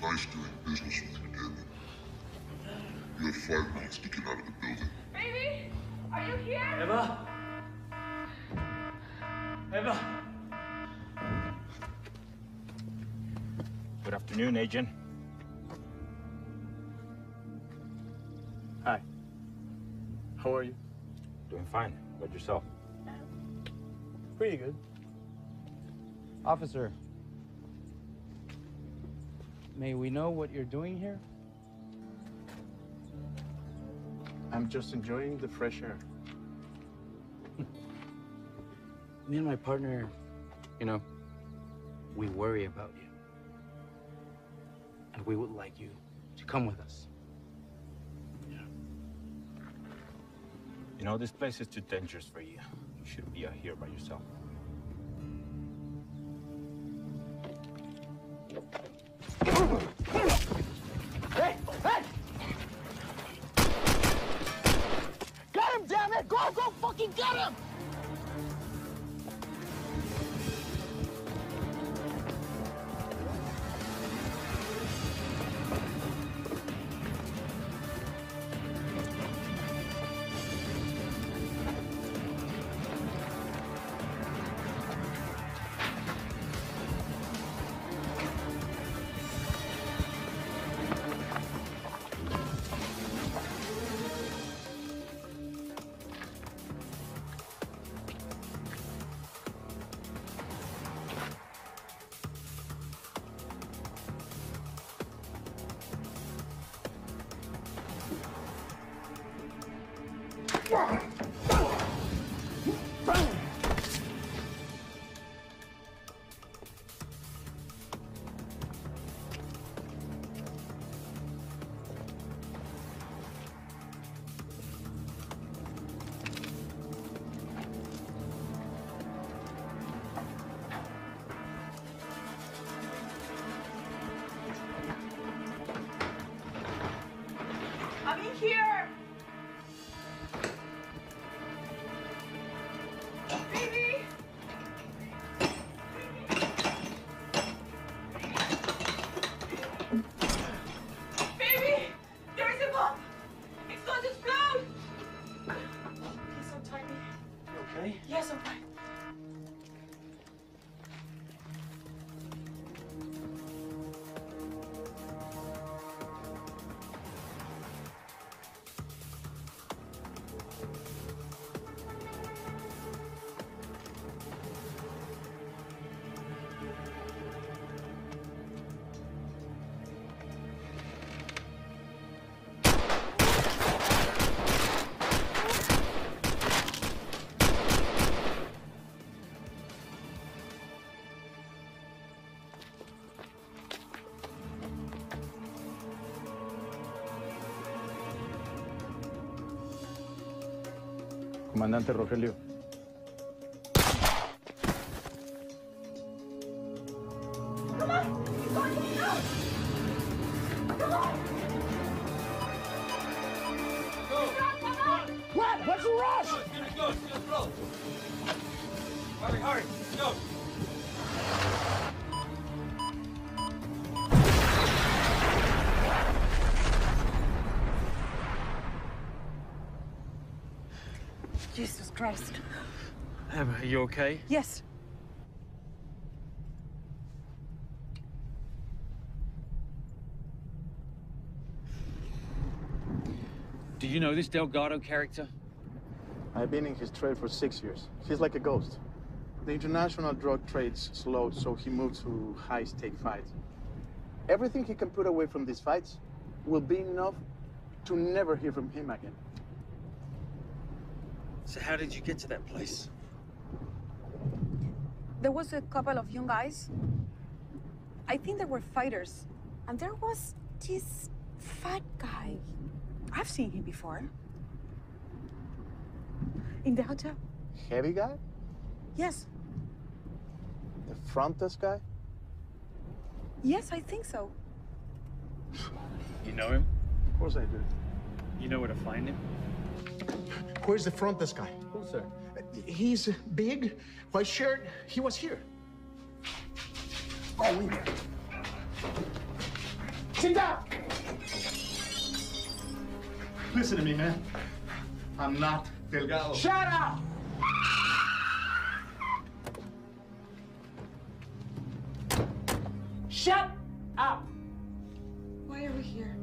nice doing business with you, Damon. You have 5 minutes to get out of the building. Baby, are you here? Eva? Eva? Good afternoon, Agent. Hi. How are you? Doing fine. About yourself? Pretty good. Officer, may we know what you're doing here? I'm just enjoying the fresh air. Me and my partner, you know, we worry about you. And we would like you to come with us. You know, this place is too dangerous for you. You shouldn't be out here by yourself. Hey! Hey! Get him, damn it! Go fucking get him! I'm in here. Baby. Baby, there is a bomb. It's going to explode. Please don't tie me. You okay? Yes, I'm fine. Comandante Rogelio. Come on, he's going out. Come on. Come on. What? What's the rush? Go. Hurry, let's go. Jesus Christ. Eva, are you okay? Yes. Do you know this Delgado character? I've been in his trade for 6 years. He's like a ghost. The international drug trade's slowed, so he moved to high-stake fights. Everything he can put away from these fights will be enough to never hear from him again. So how did you get to that place? There was a couple of young guys. I think they were fighters. And there was this fat guy. I've seen him before. In the hotel. Heavy guy? Yes. The front desk guy? Yes, I think so. You know him? Of course I do. You know where to find him? Where's the front desk guy? Who, sir? He's big, white shirt. He was here. Oh, in there. Sit down! Listen to me, man. I'm not Delgado. Shut up! Shut up! Why are we here?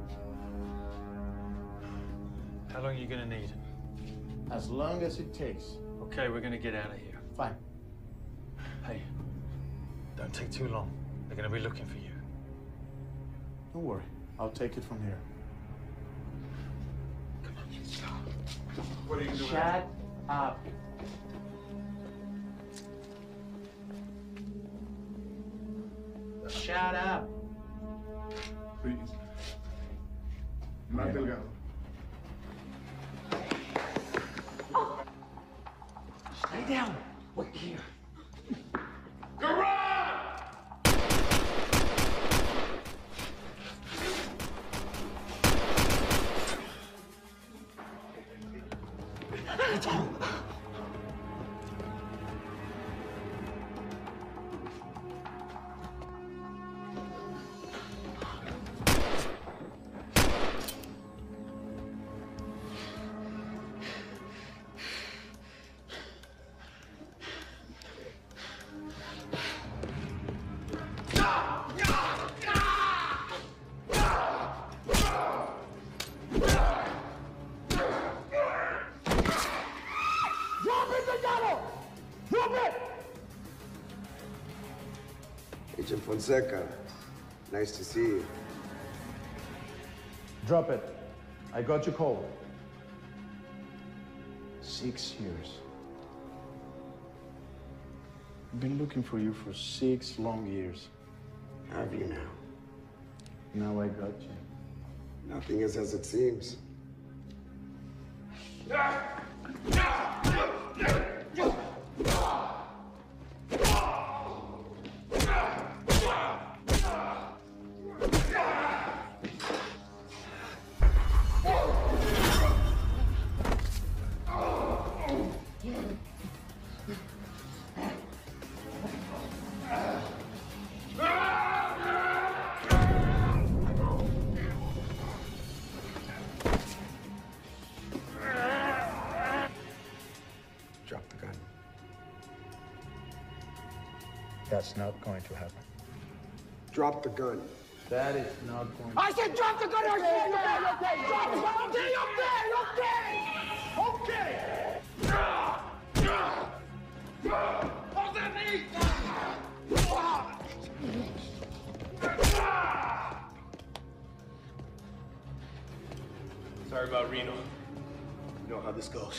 How long are you gonna need? As long as it takes. Okay, we're gonna get out of here. Fine. Hey, don't take too long. They're gonna be looking for you. Don't worry. I'll take it from here. What are you doing? Shut up. Shut up. Please. Not Delgado. Stay down. Wait here. Agent Fonseca, nice to see you. Drop it. I got you cold. 6 years. I've been looking for you for 6 long years. Have you now? Now I got you. Nothing is as it seems. Drop the gun. That's not going to happen. Drop the gun. That is not going to I said drop the gun or shoot you! Okay, drop the gun! Okay! What's that mean? Sorry about Reno. You know how this goes.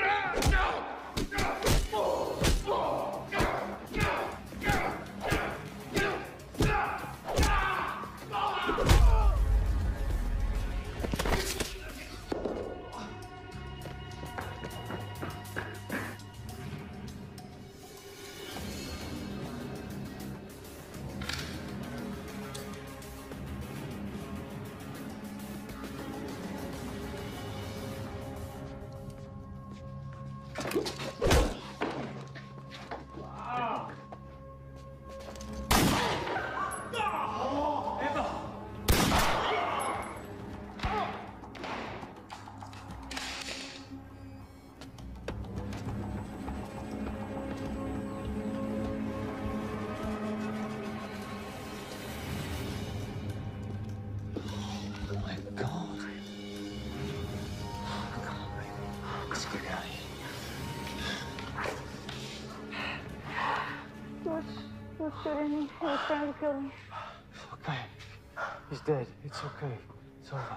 What's shooting me? He was trying to kill me. Okay. He's dead. It's okay. It's over.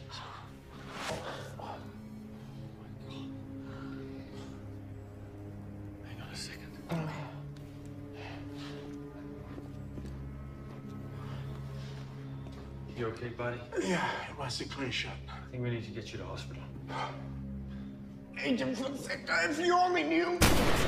Hang on a second. You okay, buddy? Yeah, it was a clean shot. I think we need to get you to hospital. Agent Fonseca, if you only knew!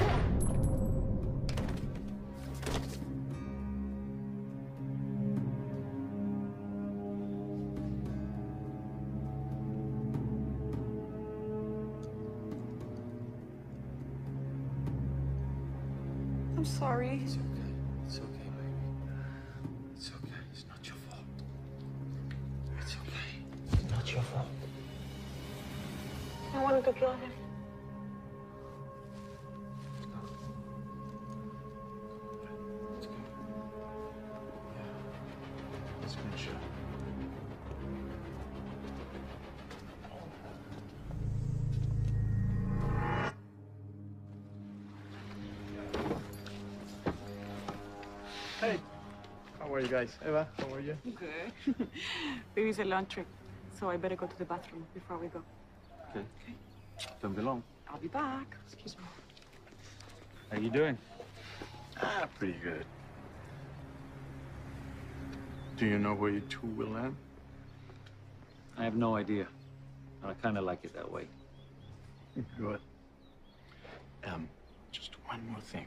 I'm sorry. It's okay. It's okay, baby. It's okay. It's not your fault. who killed him? Screenshot. Hey, how are you guys? Eva, how are you? Good. Baby's a long trip, so I better go to the bathroom before we go. Okay. Don't be long. I'll be back. Excuse me. How you doing? Pretty good. Do you know where you two will land? I have no idea. I kind of like it that way. Good. Just one more thing.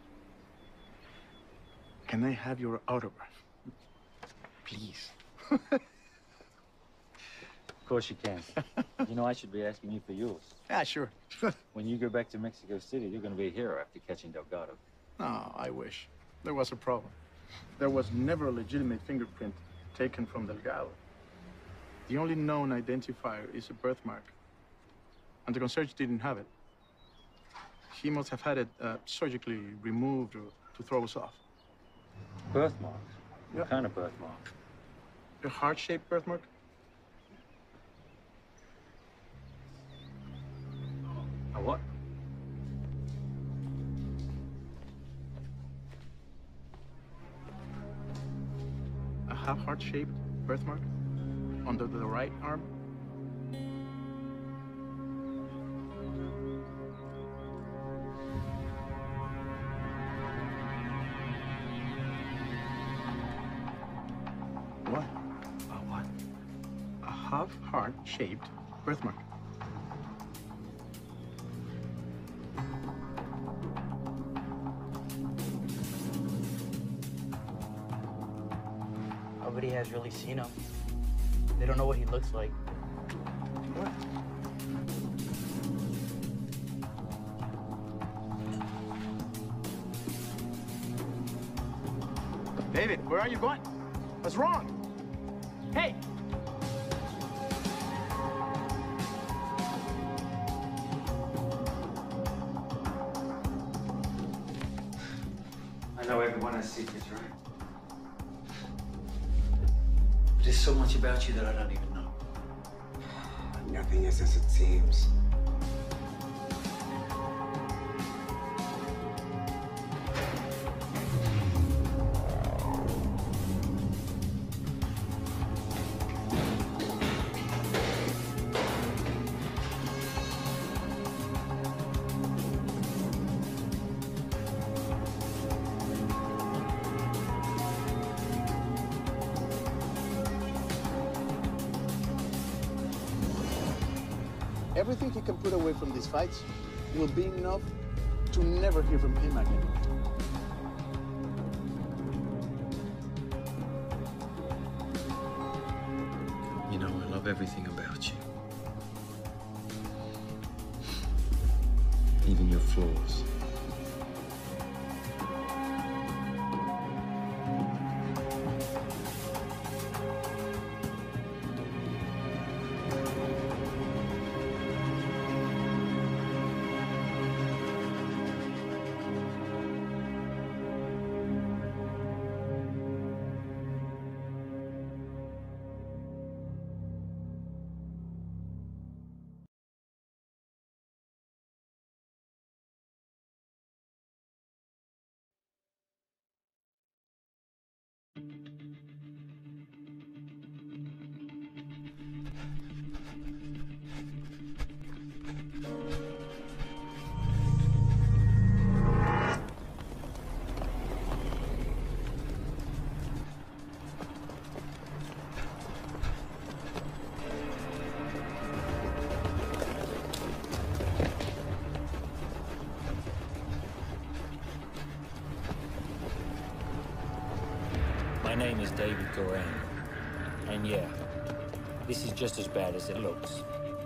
Can I have your autograph? Please. Of course you can. You know, I should be asking you for yours. Yeah, sure. When you go back to Mexico City, you're going to be a hero after catching Delgado. No, I wish. There was a problem. There was never a legitimate fingerprint taken from Delgado. The only known identifier is a birthmark. And the concierge didn't have it. He must have had it surgically removed or to throw us off. Birthmark? Yeah. What kind of birthmark? A heart-shaped birthmark? A what? A half-heart-shaped birthmark under the right arm? What? A what? A half-heart-shaped birthmark. Nobody has really seen him. They don't know what he looks like. What? David, where are you going? What's wrong? Hey! I know everyone has secrets, right? But there's so much about you that I don't even know. Nothing is as it seems. Everything he can put away from these fights will be enough to never hear from him again. You know, I love everything about you. Even your flaws. My name is David Goran, and yeah, this is just as bad as it looks.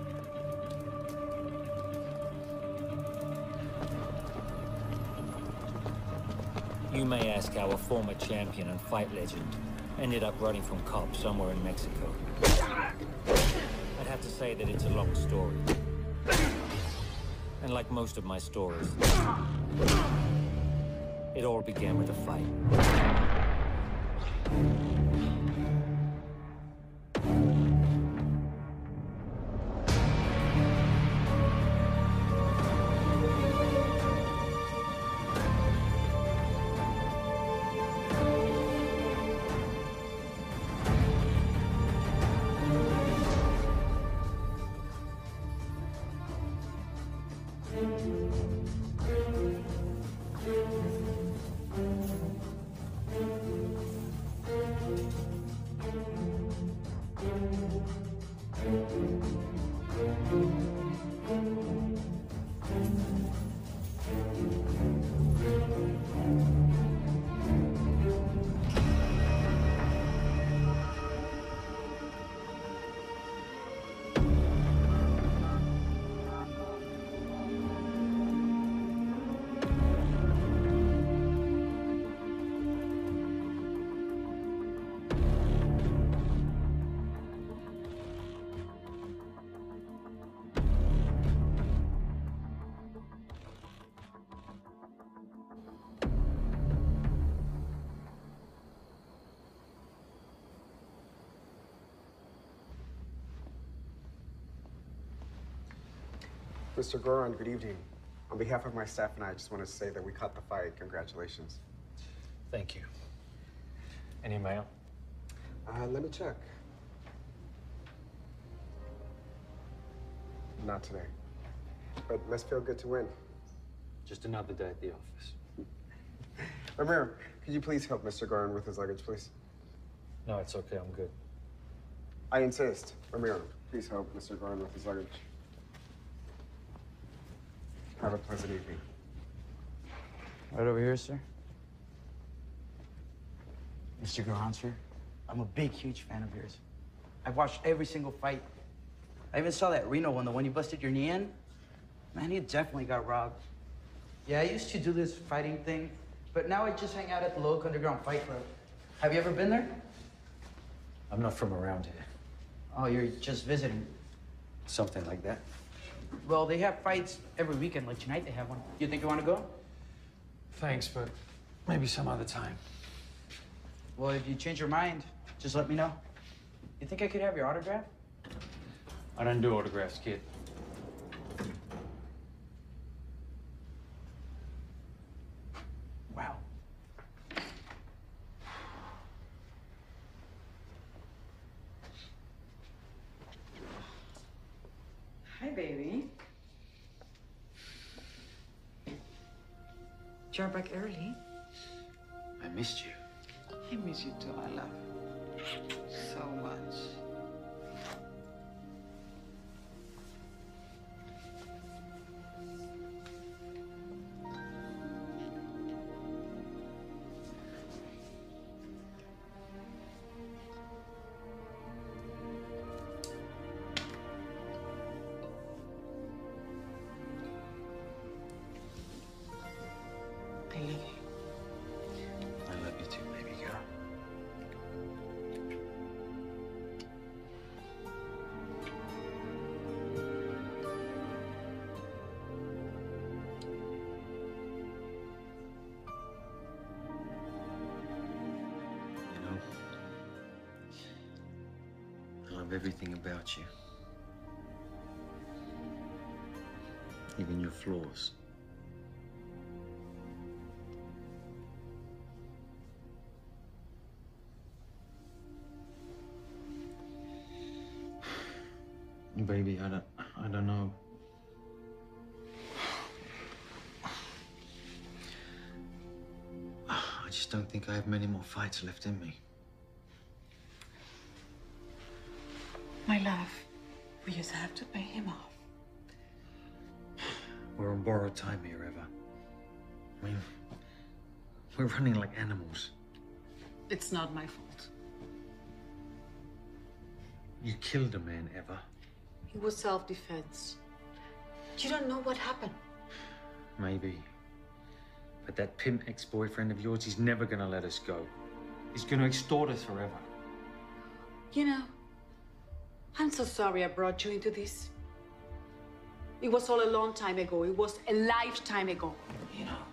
You may ask how a former champion and fight legend ended up running from cops somewhere in Mexico. I'd have to say that it's a long story. And like most of my stories, it all began with a fight. Mr. Goran, good evening. On behalf of my staff and I just want to say that we caught the fight. Congratulations. Thank you. Any mail? Let me check. Not today. But must feel good to win. Just another day at the office. Ramiro, could you please help Mr. Goran with his luggage, please? No, it's okay. I'm good. I insist. Ramiro, please help Mr. Goran with his luggage. Have a pleasant evening. Right over here, sir. Mr. Goran, sir, I'm a big, huge fan of yours. I've watched every single fight. I even saw that Reno one, the one you busted your knee in. Man, he definitely got robbed. Yeah, I used to do this fighting thing, but now I just hang out at the local underground fight club. Have you ever been there? I'm not from around here. Oh, you're just visiting. Something like that. Well, they have fights every weekend. Like tonight, they have one. You think you want to go? Thanks, but maybe some other time. Well, if you change your mind, just let me know. You think I could have your autograph? I don't do autographs, kid. Wow. Hi, baby. You're back early. I missed you. I miss you too, my love. So much. I love you. I love you too, baby girl. You know, I love everything about you. Even your flaws. Baby, I don't know. I just don't think I have many more fights left in me. My love, we just have to pay him off. We're on borrowed time here, Eva. I mean, we're running like animals. It's not my fault. You killed a man, Eva. It was self-defense. You don't know what happened. Maybe. But that pimp ex-boyfriend of yours, he's never gonna let us go. He's gonna extort us forever. You know, I'm so sorry I brought you into this. It was all a long time ago. It was a lifetime ago. You know,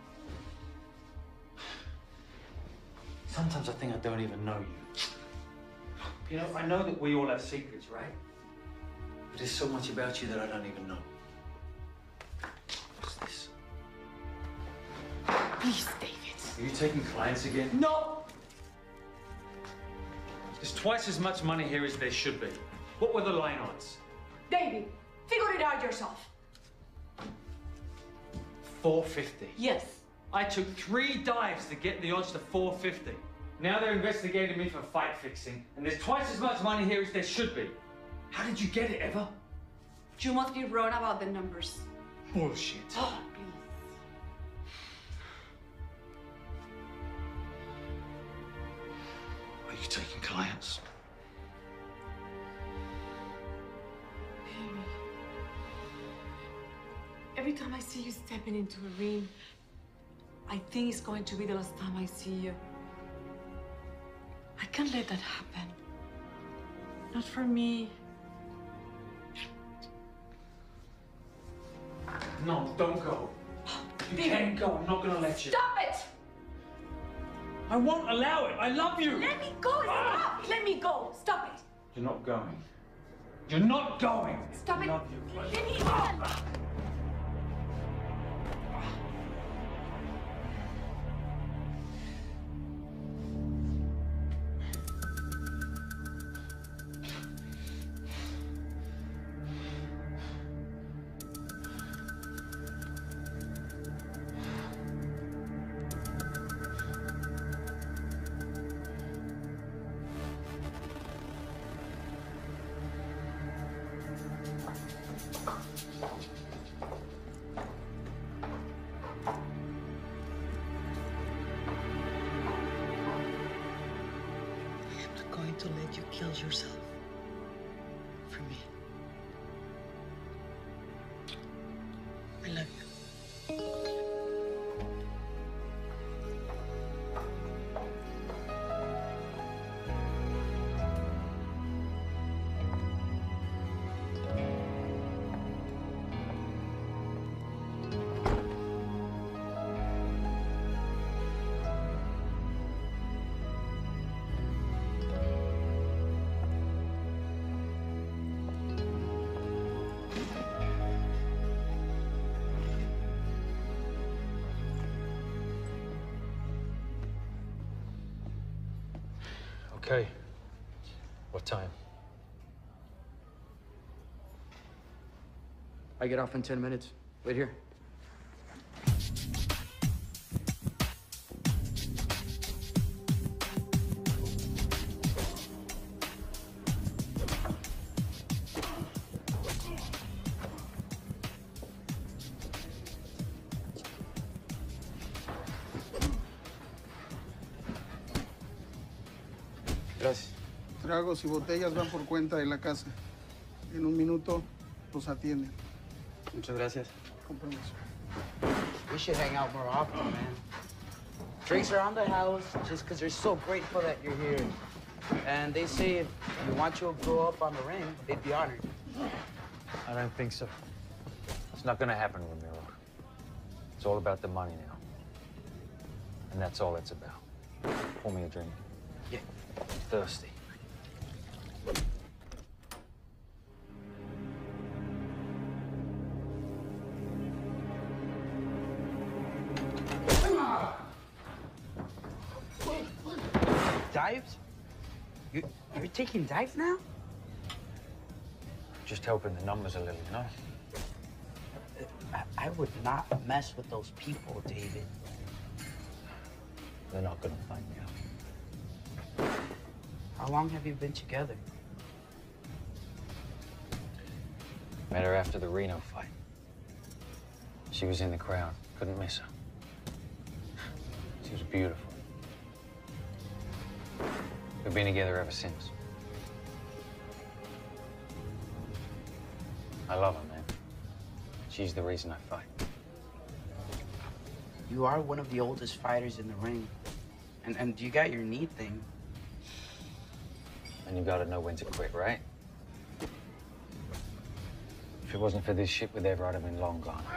sometimes I think I don't even know you. You know, I know that we all have secrets, right? But there's so much about you that I don't even know. What's this? Please, David. Are you taking clients again? No! There's twice as much money here as there should be. What were the line odds? David, figure it out yourself. $450. Yes. I took 3 dives to get the odds to 450. Now they're investigating me for fight fixing, and there's twice as much money here as there should be. How did you get it, Eva? You must be wrong about the numbers. Bullshit. Oh, please. Are you taking clients? Baby. Every time I see you stepping into a ring, I think it's going to be the last time I see you. I can't let that happen. Not for me. No, don't go. You Baby. can't go. I'm not gonna let you. Stop it! I won't allow it. I love you. Let me go! Stop! Let me go! Stop it! You're not going. You're not going. Stop I it! love you. Let me go! To let you kill yourself for me. I love you. Okay. What time? I get off in 10 minutes. Wait here. Gracias. Tragos y botellas van por cuenta de la casa. En un minuto los atienden. Muchas gracias. Con permiso. We should hang out more often, man. Drinks around the house just because they're so grateful that you're here. And they say if you want you to grow up on the ring, they'd be honored. I don't think so. It's not gonna happen, Ramiro. It's all about the money now. And that's all it's about. Pour me a drink. Yeah. Thirsty. Dives? You're taking dives now? Just helping the numbers a little, you know? I would not mess with those people, David. They're not gonna find me out. How long have you been together? Met her after the Reno fight. She was in the crowd. Couldn't miss her. She was beautiful. We've been together ever since. I love her, man. She's the reason I fight. You are one of the oldest fighters in the ring. And you got your knee thing. And you gotta know when to quit, right? If it wasn't for this shit with Ever, I'd have been long gone.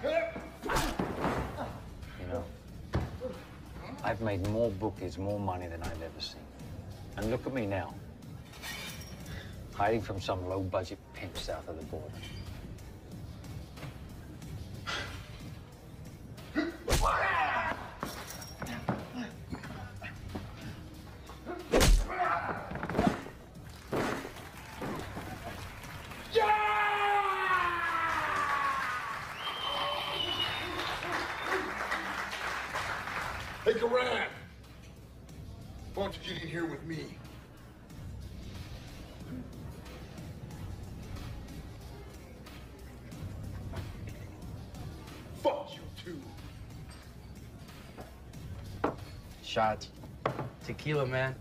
You know, I've made more bookies, more money than I've ever seen. And look at me now. Hiding from some low-budget pimp south of the border. Hey, Garan! Why don't you get in here with me? Fuck you too. Shots. Tequila, man.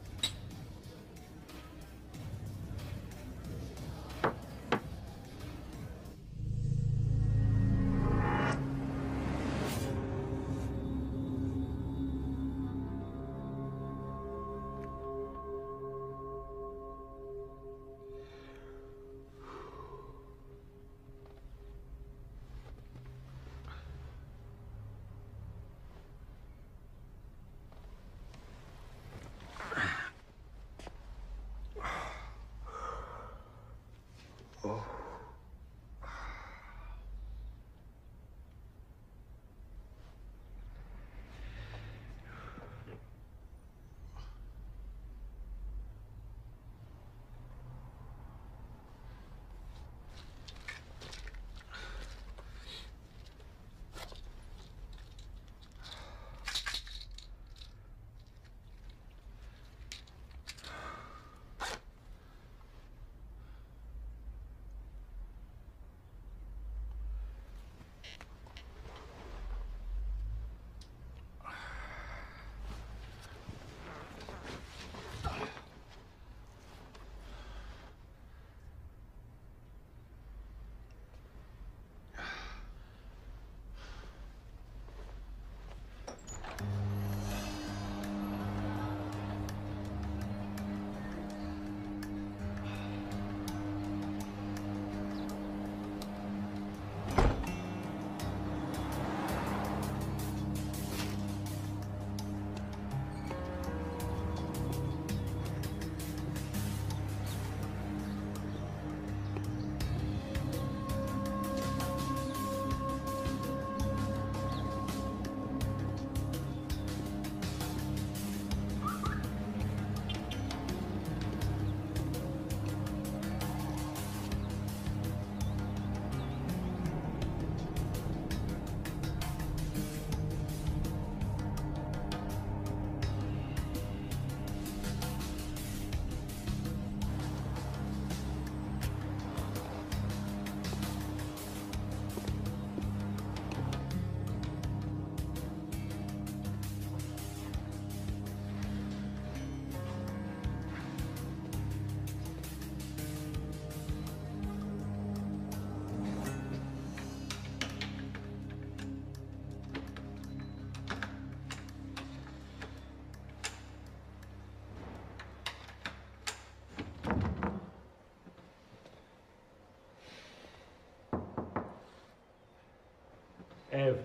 Ev.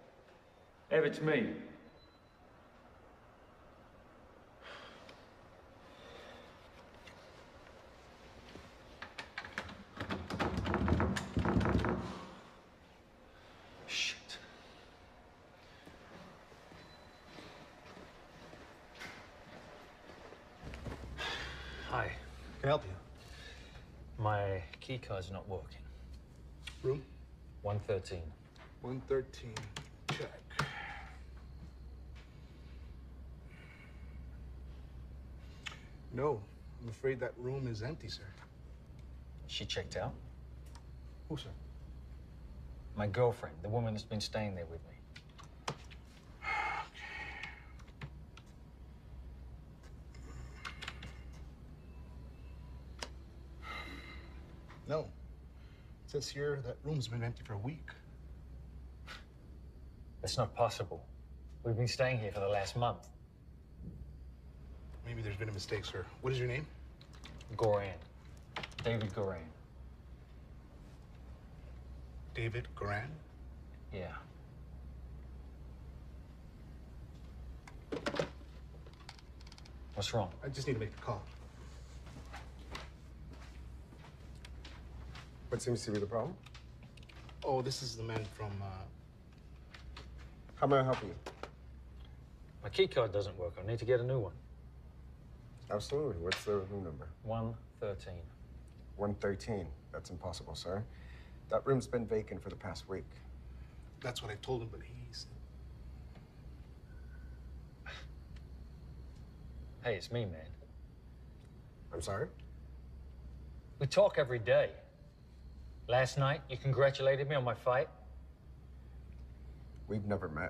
Ev, it's me. Shit. Hi. Can I help you? My key card's not working. Room? 113. 113. Check. No, I'm afraid that room is empty, sir. She checked out? Who, sir? My girlfriend, the woman that's been staying there with me. No. It says here that room's been empty for a week. That's not possible. We've been staying here for the last month. Maybe there's been a mistake, sir. What is your name? Goran. David Goran. David Goran? Yeah. What's wrong? I just need to make a call. What seems to be the problem? Oh, this is the man from, How may I help you? My key card doesn't work. I need to get a new one. Absolutely. What's the room number? 113. 113. That's impossible, sir. That room's been vacant for the past week. That's what I told him, but he's... Hey, it's me, man. I'm sorry? We talk every day. Last night, you congratulated me on my fight. We've never met.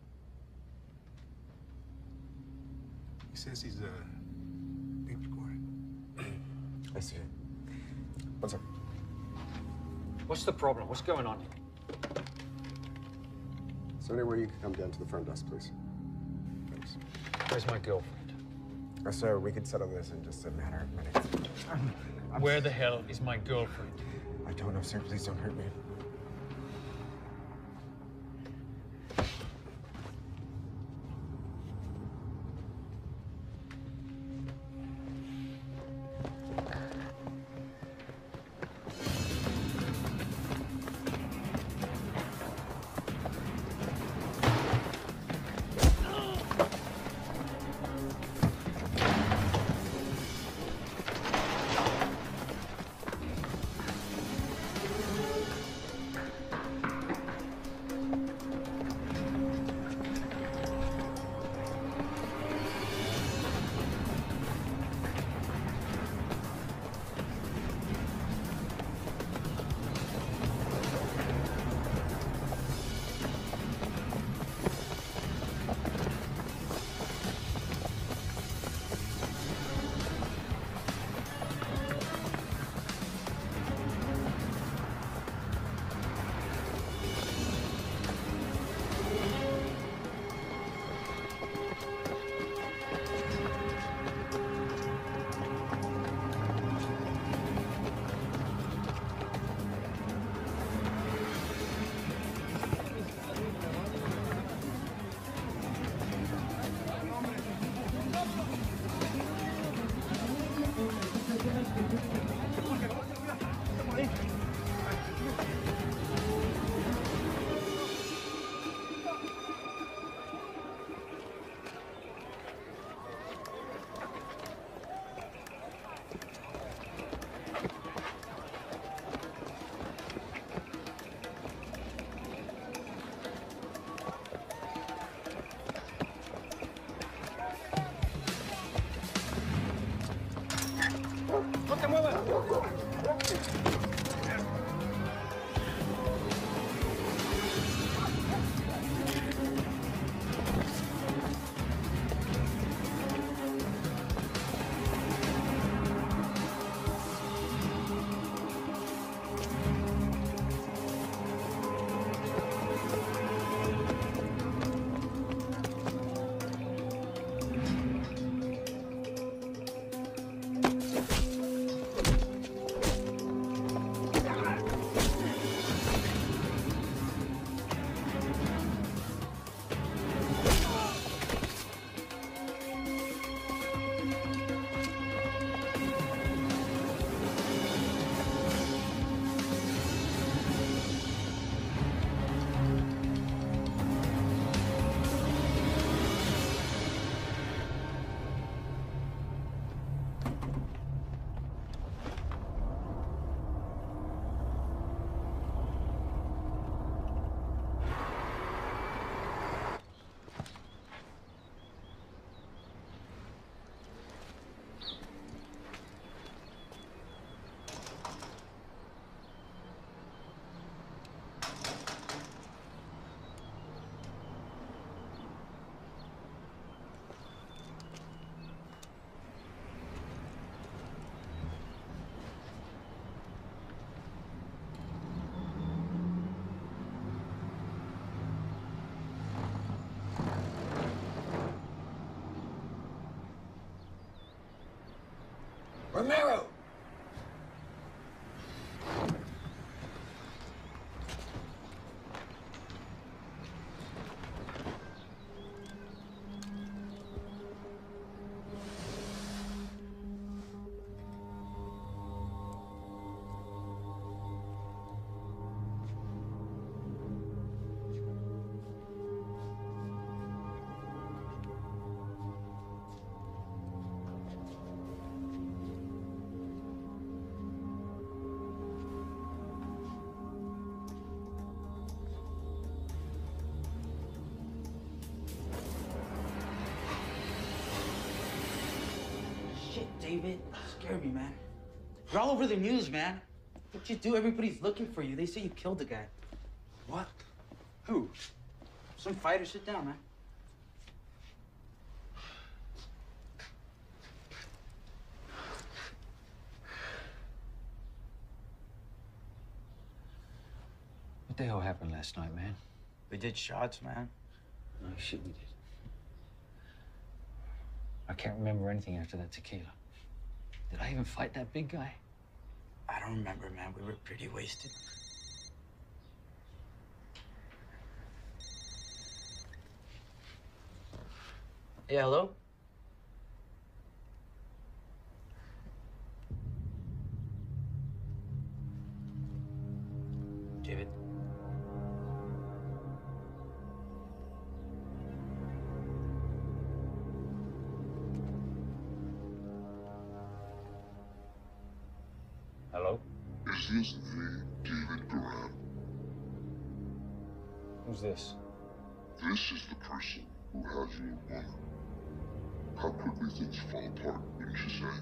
He says he's, David Goran. I see. One second. What's the problem? What's going on here? Is there anywhere you could come down to the front desk, please? Thanks. Where's my girlfriend? Sir, we could settle this in just a matter of minutes. Where the hell is my girlfriend? I don't know, sir. Please don't hurt me. ¡No te muevas! Romero! David, you scared me, man. You're all over the news, man. What you do? Everybody's looking for you. They say you killed the guy. What? Who? Some fighter. Sit down, man. What the hell happened last night, man? We did shots, man. No shit, we did. I can't remember anything after that tequila. Did I even fight that big guy? I don't remember, man. We were pretty wasted. Yeah, hello? David. Hello? Is this the David Garand? Who's this? This is the person who has you in woman. How quickly things fall apart, wouldn't you say?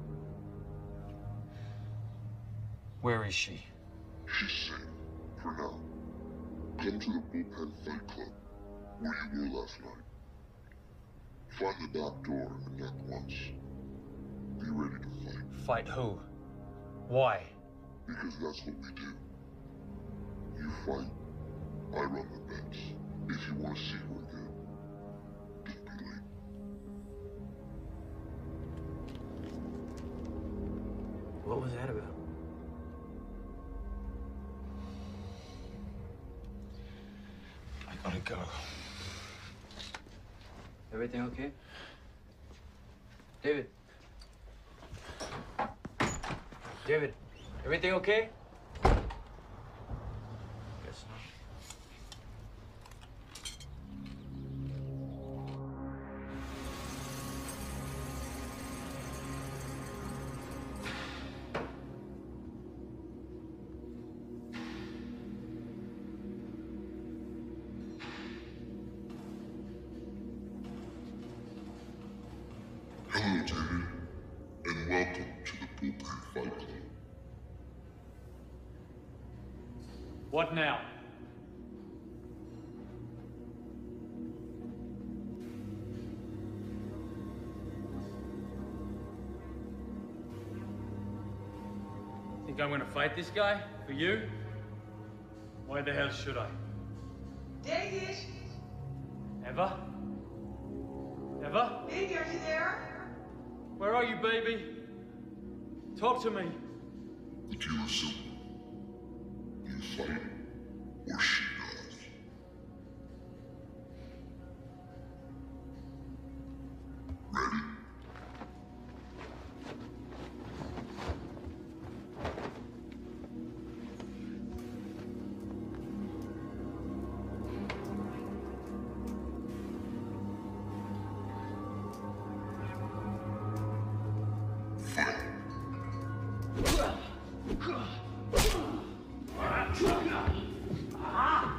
Where is she? She's safe, for now. Come to the Bullpen Fight Club, where you were last night. Find the back door and knock once. Be ready to fight. Fight who? Why? Because that's what we do. You fight, I run the bets. If you want to see her again, don't be late. What was that about? I gotta go. Everything okay? David. David, everything okay? Guess not. Hello, David, and welcome to the Bullpen Fight Club. What now? Think I'm gonna fight this guy? For you? Why the hell should I? David! Ever? Ever? Baby, are you there? Where are you, baby? Talk to me. The deal is simple. You fight, or she dies. Ready? Ah!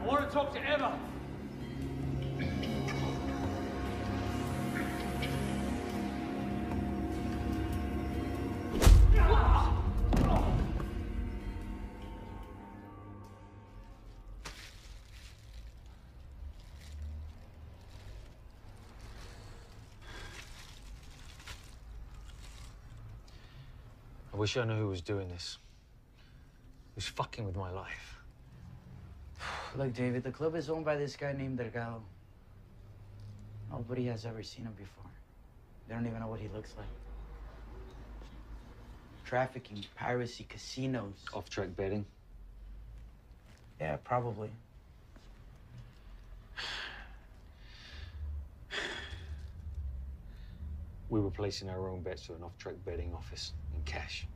I want to talk to Emma. I wish I knew who was doing this. Who's fucking with my life. Look, David, the club is owned by this guy named Delgado. Nobody has ever seen him before. They don't even know what he looks like. Trafficking, piracy, casinos. Off-track betting. Yeah, probably. We were placing our own bets to an off-track betting office in cash.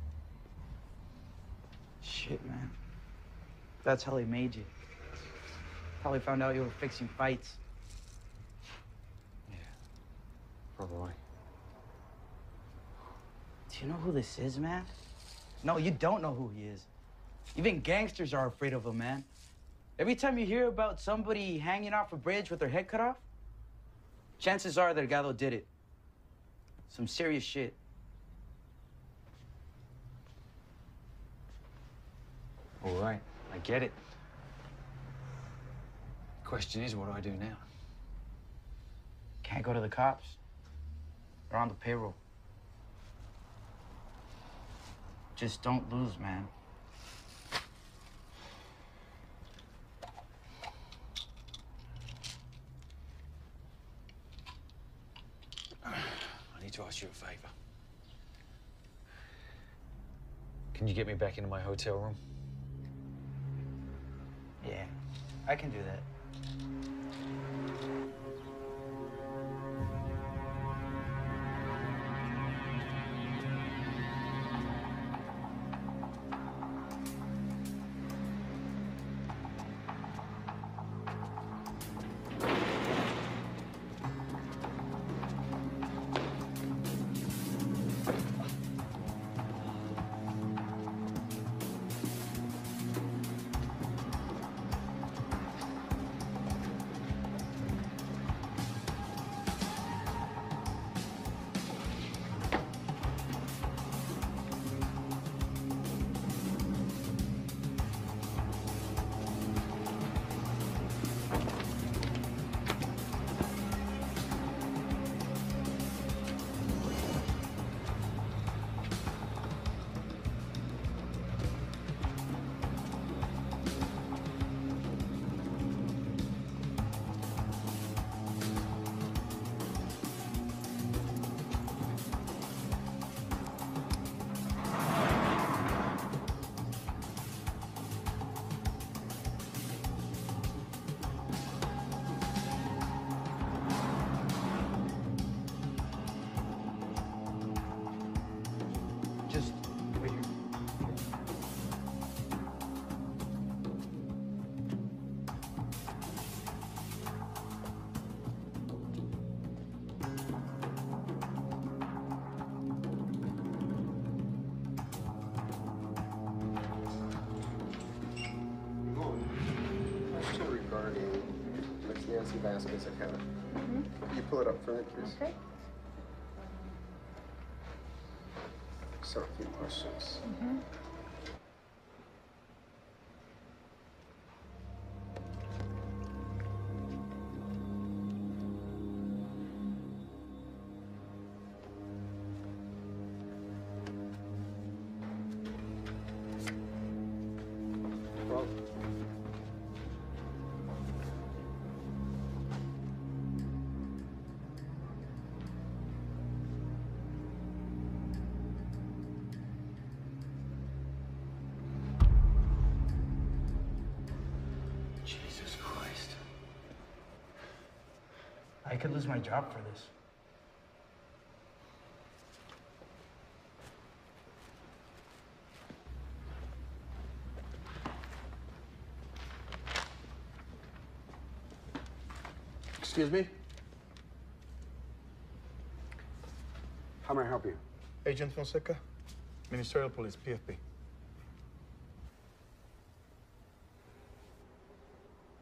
Shit, man. That's how they made you. Probably found out you were fixing fights. Yeah, probably. Do you know who this is, man? No, you don't know who he is. Even gangsters are afraid of him, man. Every time you hear about somebody hanging off a bridge with their head cut off, chances are Delgado did it. Some serious shit. All right, I get it. Question is, what do I do now? Can't go to the cops. They're on the payroll. Just don't lose, man. I need to ask you a favor. Can you get me back into my hotel room? Yeah, I can do that. Nancy Vasquez account. Can you pull it up for me, please? Okay. Just have a few questions. Well, Jesus Christ. I could lose my job for this. Excuse me? how may I help you? Agent Fonseca, Ministerial Police, PFP.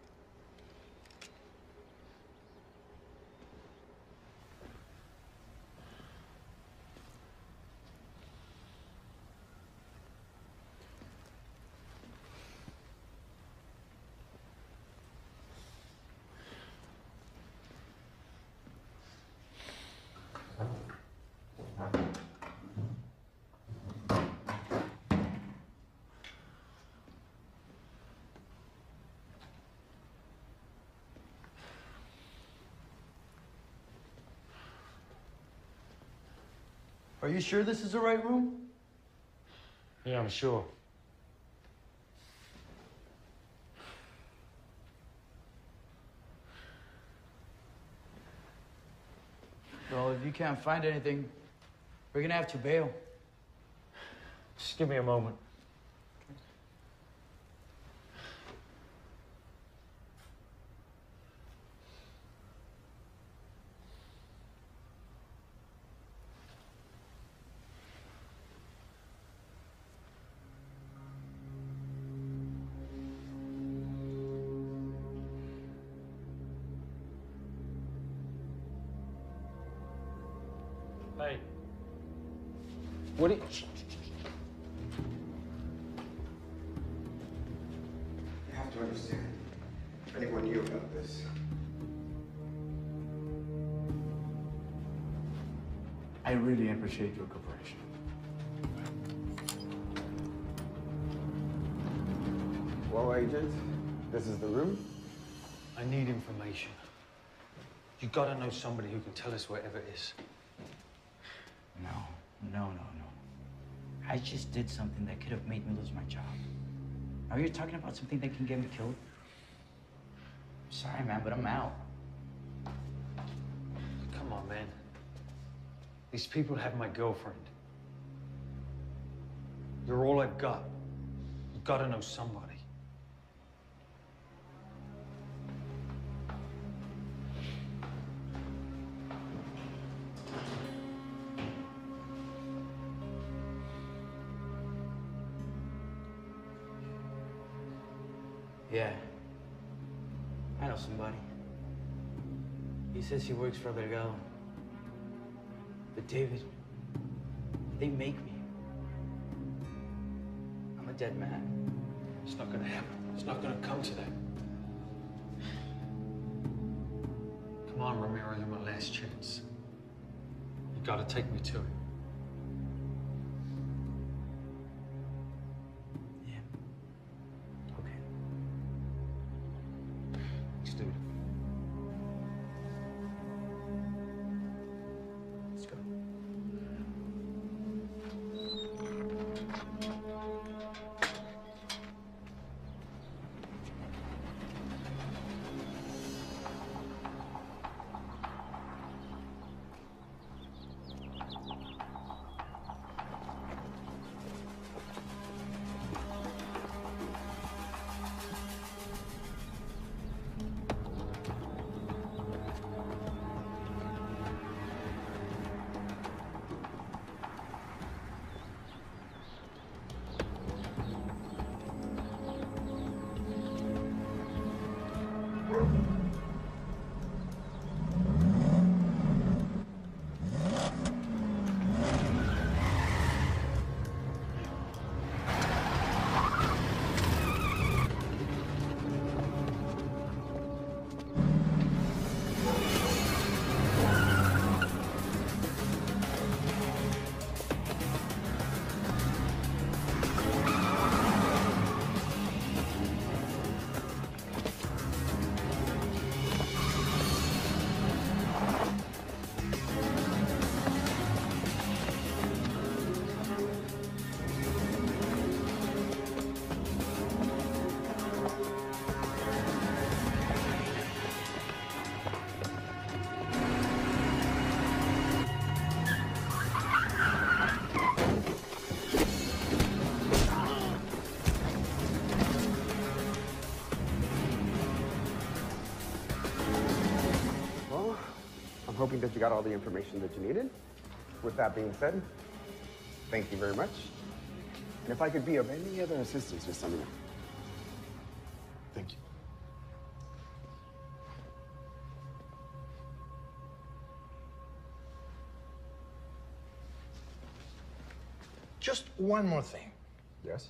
Are you sure this is the right room? Yeah, I'm sure. Well, if you can't find anything, we're gonna have to bail. Just give me a moment. Hey. What do you... You have to understand. If anyone knew about this, I really appreciate your cooperation. well, Agent, this is the room. I need information. You gotta know somebody who can tell us wherever it is. No. I just did something that could have made me lose my job. Now you're talking about something that can get me killed? Sorry, man, but I'm out. Come on, man. These people have my girlfriend. You're all I've got. You gotta know somebody. Yeah. I know somebody. He says he works for Delgado. But David, they make me. I'm a dead man. It's not gonna happen. It's not gonna come to that. Come on, Ramiro, you're my last chance. You gotta take me to it. Let's do it. Let's go. Hoping that you got all the information that you needed. With that being said, thank you very much. And if I could be of any other assistance, just let me know. Thank you. Just one more thing. Yes?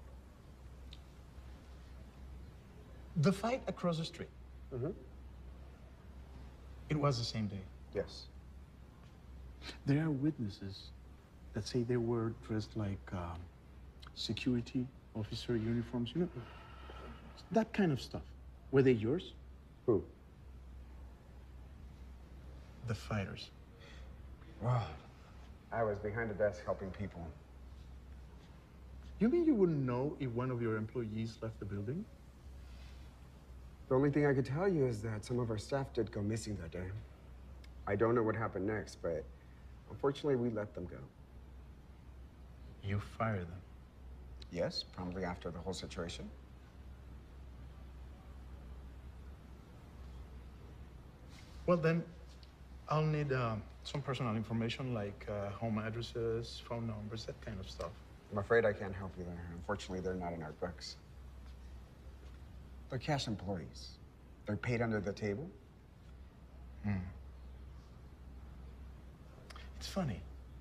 The fight across the street. Mm-hmm. It was the same day. Yes. There are witnesses that say they were dressed like security officer uniforms, you know, that kind of stuff. Were they yours? Who? The fighters. Well, I was behind the desk helping people. You mean you wouldn't know if one of your employees left the building? The only thing I could tell you is that some of our staff did go missing that day. I don't know what happened next, but unfortunately, we let them go. You fired them? Yes, promptly after the whole situation. Well, then, I'll need some personal information like home addresses, phone numbers, that kind of stuff. I'm afraid I can't help you there. Unfortunately, they're not in our books. They're cash employees. They're paid under the table. It's funny.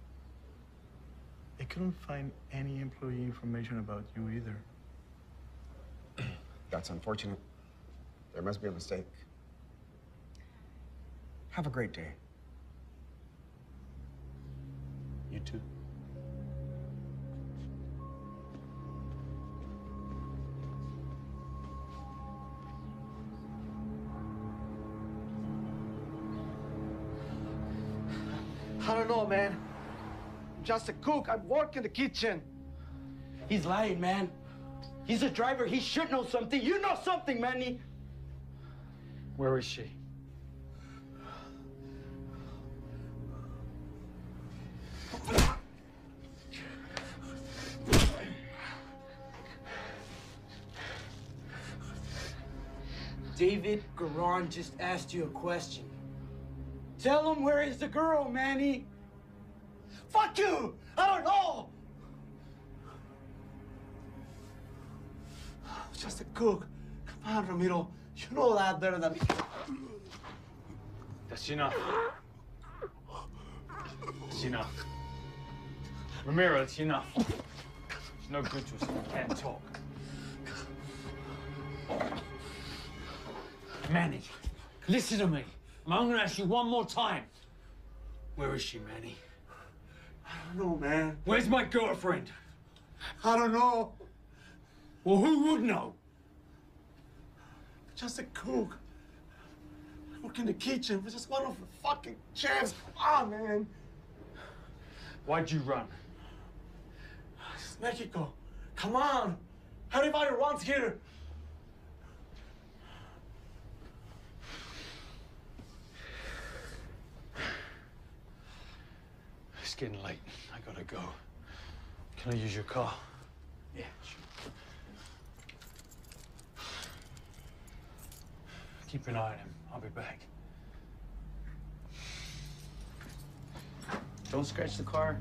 I couldn't find any employee information about you either. That's unfortunate. There must be a mistake. Have a great day. You too. I don't know, man. I'm just a cook. I work in the kitchen. He's lying, man. He's a driver. He should know something. You know something, Manny. Where is she? David Garan just asked you a question. Tell him where is the girl, Manny. Fuck you! I don't know! Just a cook. Come on, Ramiro. You know that better than me. That's enough. That's enough. Ramiro, it's enough. It's no good to us if we can't talk. Manny, listen to me. I'm gonna ask you one more time. Where is she, Manny? I don't know, man. Where's my girlfriend? I don't know. Well, who would know? Just a cook. I work in the kitchen. We're just one of the fucking chefs. Come on, man. Why'd you run? It's Mexico. Come on. Everybody runs here. It's getting late. I gotta go. Can I use your car? Yeah, sure. Keep an eye on him. I'll be back. Don't scratch the car.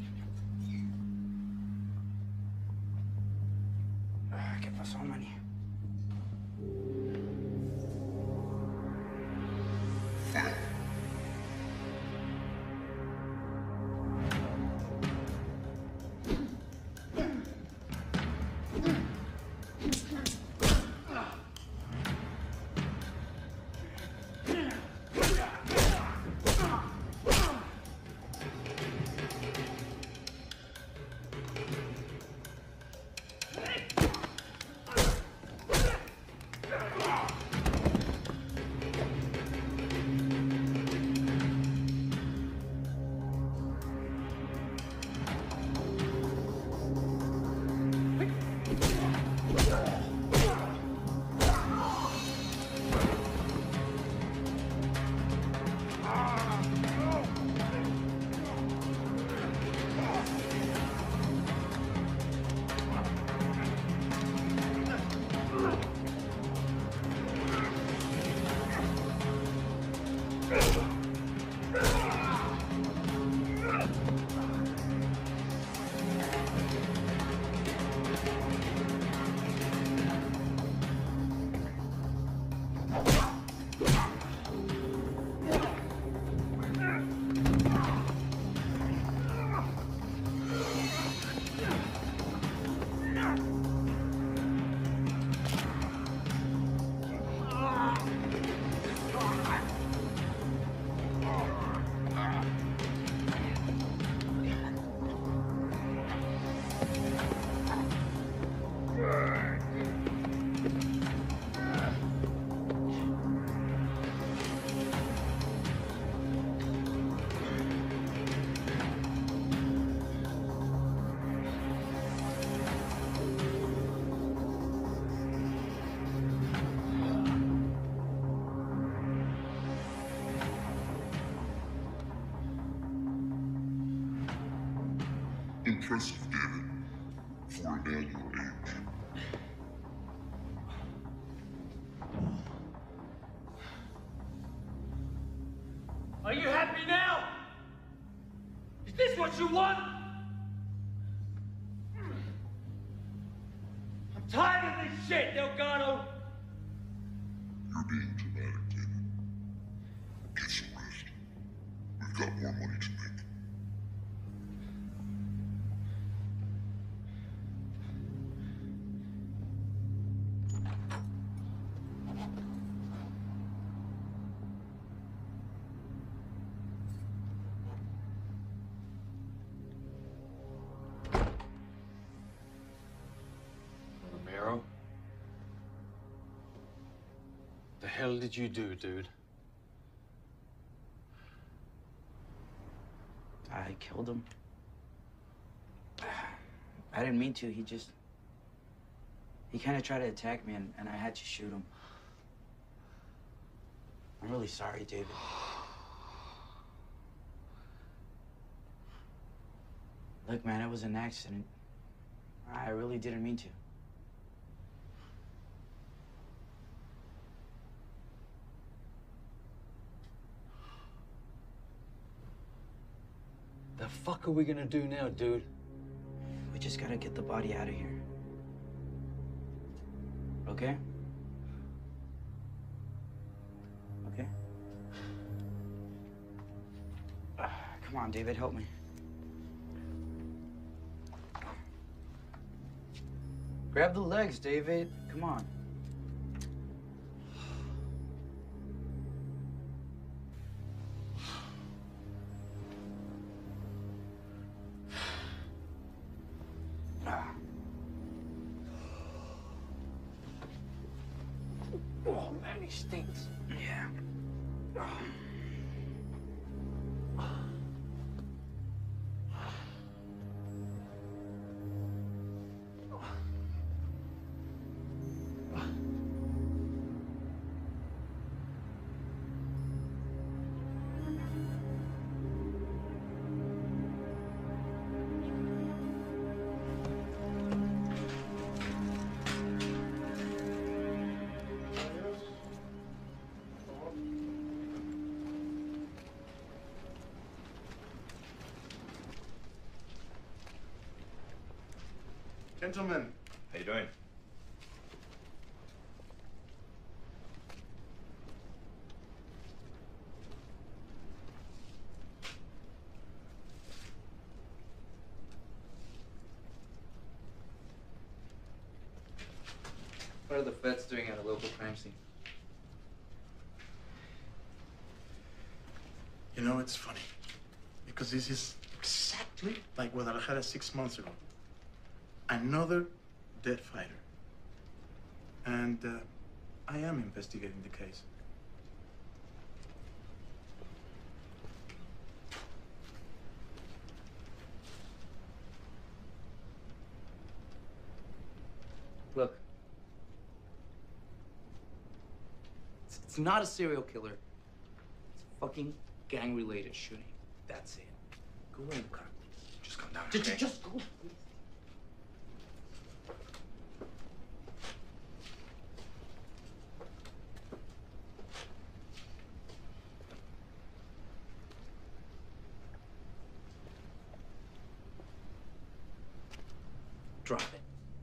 ¿Qué pasó, Manny? impressive, David, for a man your age. Are you happy now? Is this what you want? I'm tired of this shit, Delgado. You're being dramatic, David. Get some rest. We've got more money to make. Romero? The hell did you do, dude? I killed him. I didn't mean to. He kind of tried to attack me, and I had to shoot him. I'm really sorry, David. Look, man, it was an accident. I really didn't mean to. The fuck are we gonna do now, dude? We just gotta get the body out of here. Okay? Okay? Come on, David, help me. Grab the legs, David. Come on. Oh, man, he stinks. Yeah. Gentlemen. How you doing? What are the feds doing at a local crime scene? You know, it's funny. Because this is exactly like Guadalajara 6 months ago. Another dead fighter. And I am investigating the case. Look. It's not a serial killer. It's a fucking gang-related shooting. That's it. Go in the car. Just calm down, Just, okay? just go, please. Drop it.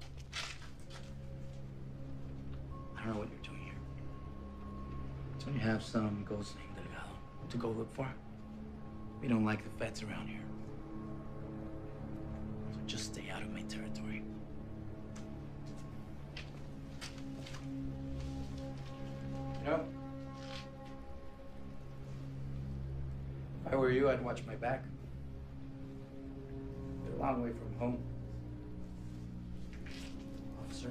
I don't know what you're doing here. Don't you have some ghost named Delgado to go look for? We don't like the feds around here. So just stay out of my territory. You know? If I were you, I'd watch my back. They're a long way from home. Officer.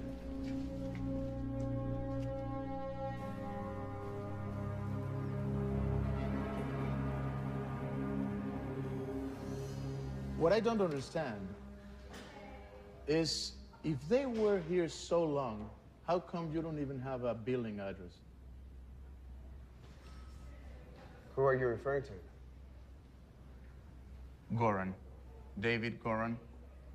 What I don't understand is if they were here so long, how come you don't even have a billing address? Who are you referring to? Goran. David Goran.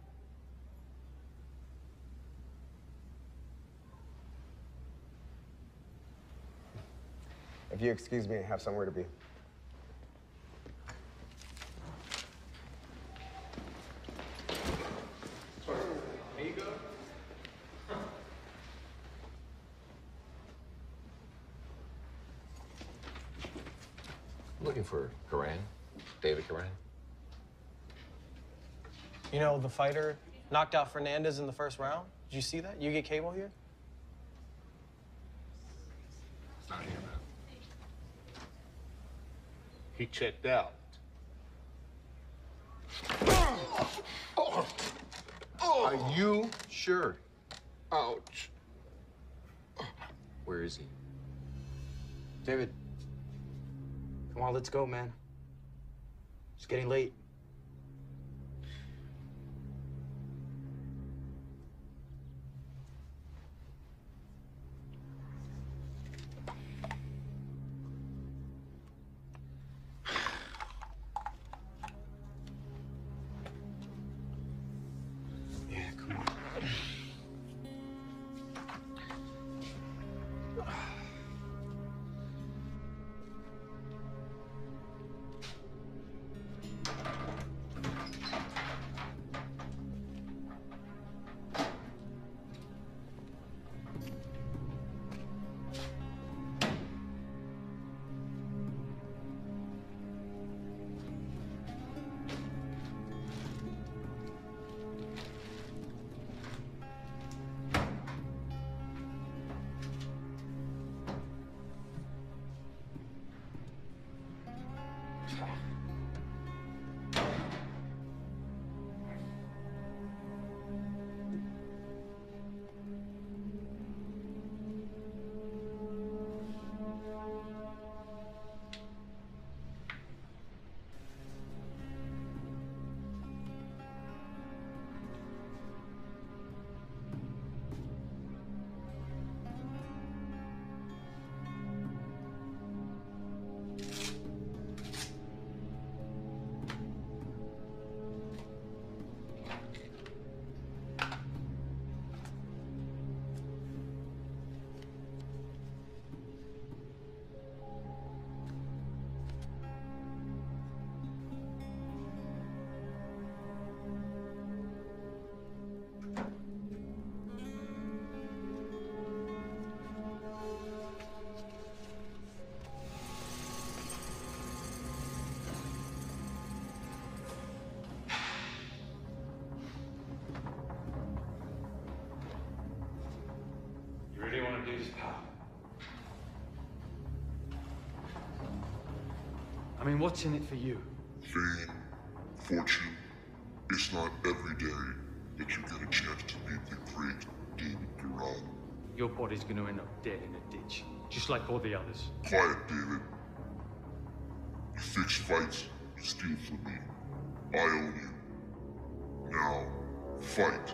If you excuse me, I have somewhere to be. Here you go. Looking for Coran, David Coran. You know, the fighter knocked out Fernandez in the first round? Did you see that? You get cable here? It's not here, man. He checked out. Are you sure? Ouch. Where is he? David. Come on, let's go, man. It's getting late. Yeah, come on. You really want to do this, pal? I mean, what's in it for you? Fame, fortune. It's not every day that you get a chance to meet the great David Coran. Your body's going to end up dead in a ditch, just like all the others. Quiet, David. You fix fights, you steal from me. I own you. Now, fight.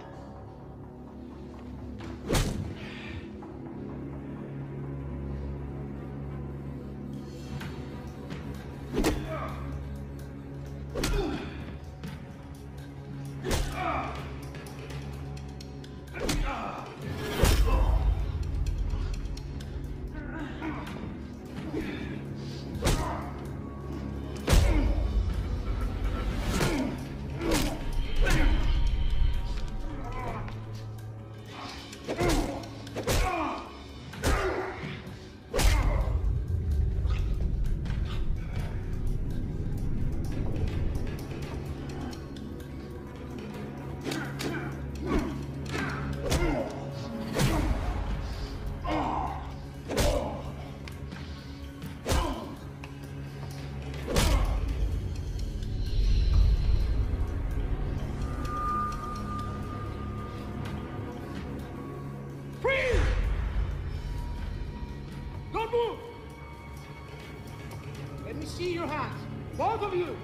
Don't move! Let me see your hands. Both of you!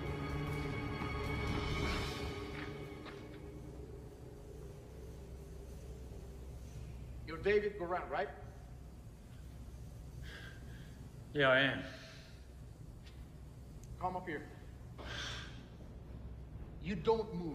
You're David Coran, right? Yeah, I am. Come up here. You don't move.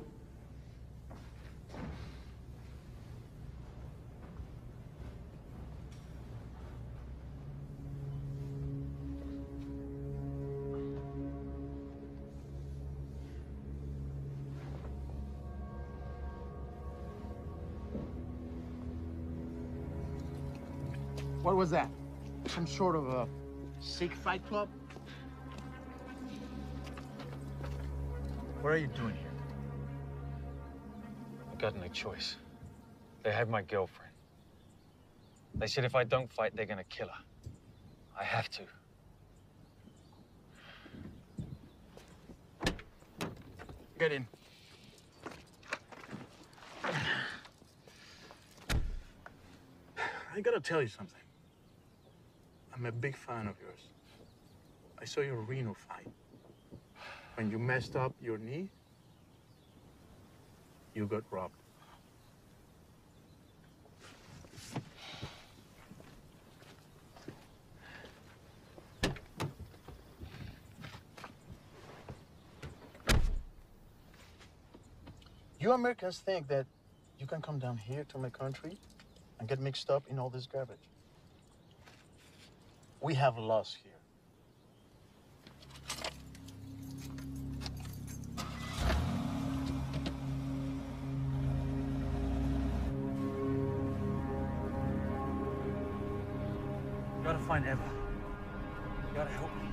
What was that? Some sort of a Sikh fight club? What are you doing here? I got no choice. They have my girlfriend. They said if I don't fight, they're gonna kill her. I have to. Get in. I gotta tell you something. I'm a big fan of yours. I saw your Reno fight. When you messed up your knee, you got robbed. You Americans think that you can come down here to my country and get mixed up in all this garbage. We have laws here. You gotta find Eva. You gotta help me.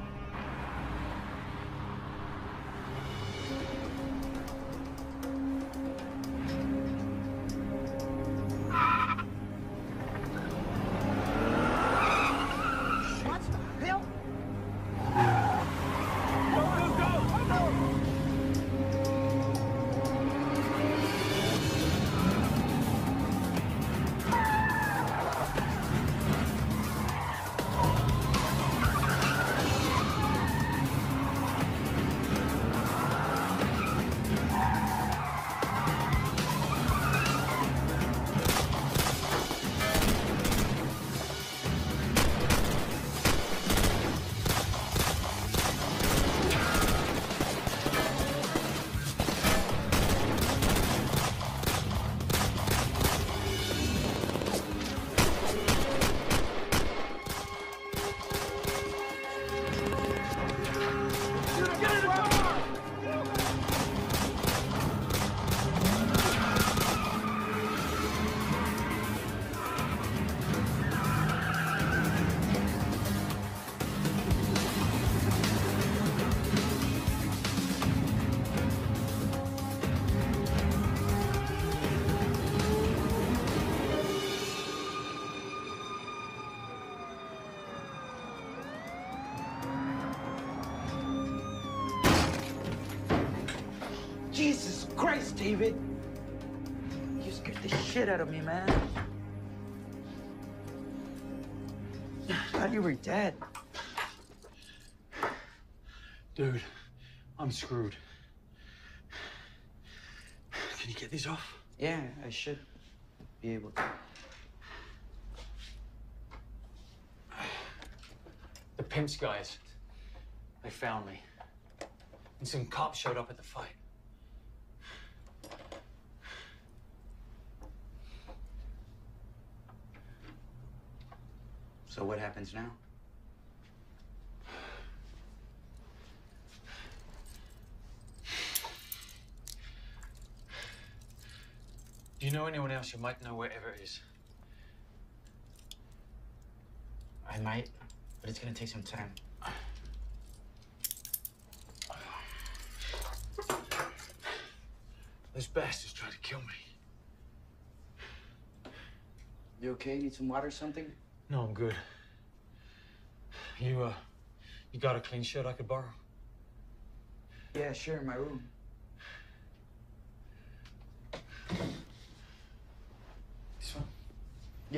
Jesus Christ, David! You scared the shit out of me, man. I thought you were dead. Dude, I'm screwed. Can you get these off? Yeah, I should be able to. The Pimps guys, they found me. And some cops showed up at the fight. So what happens now? Do you know anyone else who might know wherever it is? I might, but it's gonna take some time. Those bastards tried to kill me. You okay? Need some water or something? No, I'm good. You got a clean shirt I could borrow? Yeah, sure, in my room. This one? Yeah.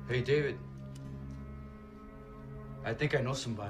Hey, David. I think I know somebody.